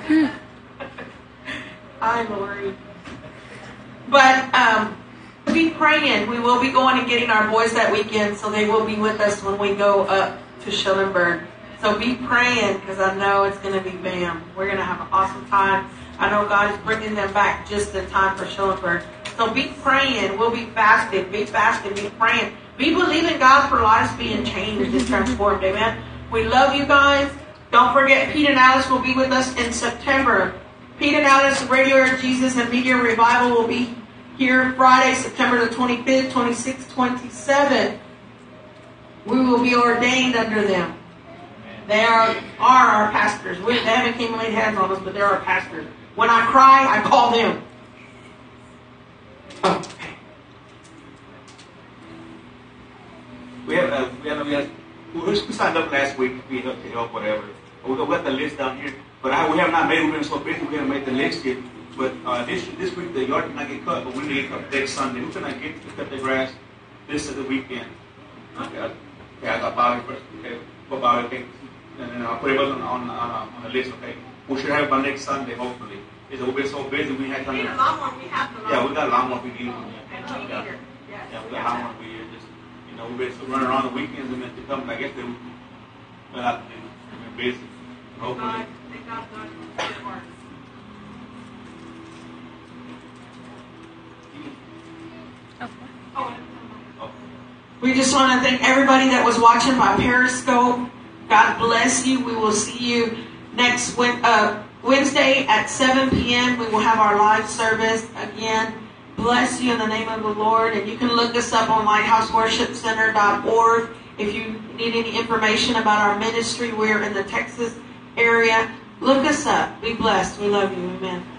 Hi, Lori. But um, be praying. We will be going and getting our boys that weekend, so they will be with us when we go up to Schulenburg. So be praying, because I know it's going to be bam. We're going to have an awesome time. I know God is bringing them back just in time for Schulenburg. So be praying. We'll be fasting. Be fasting. Be praying. Be believing God for lives being changed and transformed. Amen. We love you guys. Don't forget, Pete and Alice will be with us in September. Pete and Alice, Radio Jesus and Media Revival will be here Friday, September the twenty-fifth, twenty-sixth, twenty-seventh. We will be ordained under them. They are, are our pastors. We, they haven't came and laid hands on us, but they're our pastors. When I cry, I call them. Oh. We have, uh, we have, we have, we signed up last week to help, to help whatever. We'll let the list down here. But I, we have not made, we've been so busy, we haven't made the list yet. But uh, this this week the yard cannot get cut, but we need to get cut next Sunday. We cannot get to cut the grass. This is the weekend. Okay, I, okay, I got Bobby first. Okay, put Bobby, okay. And then I'll put it on, on, on, on the list, okay. We should have it by next Sunday, hopefully. Because we've been so busy, we had time. We need a lawnmower. We have the lawnmower. Yeah, we got a lawnmower we need. And we yeah. need her. Yes. Yeah, we got a lawnmower we need. Just, you know, we've been so running around the weekends and then to come, I guess they will have to do. We've been busy. Hopefully. Thank God, God, God, God. We just want to thank everybody that was watching by Periscope. God bless you. We will see you next uh, Wednesday at seven p.m. We will have our live service again. Bless you in the name of the Lord. And you can look us up on lighthouse worship center dot org. If you need any information about our ministry, we're in the Texas area. Look us up. Be blessed. We love you. Amen.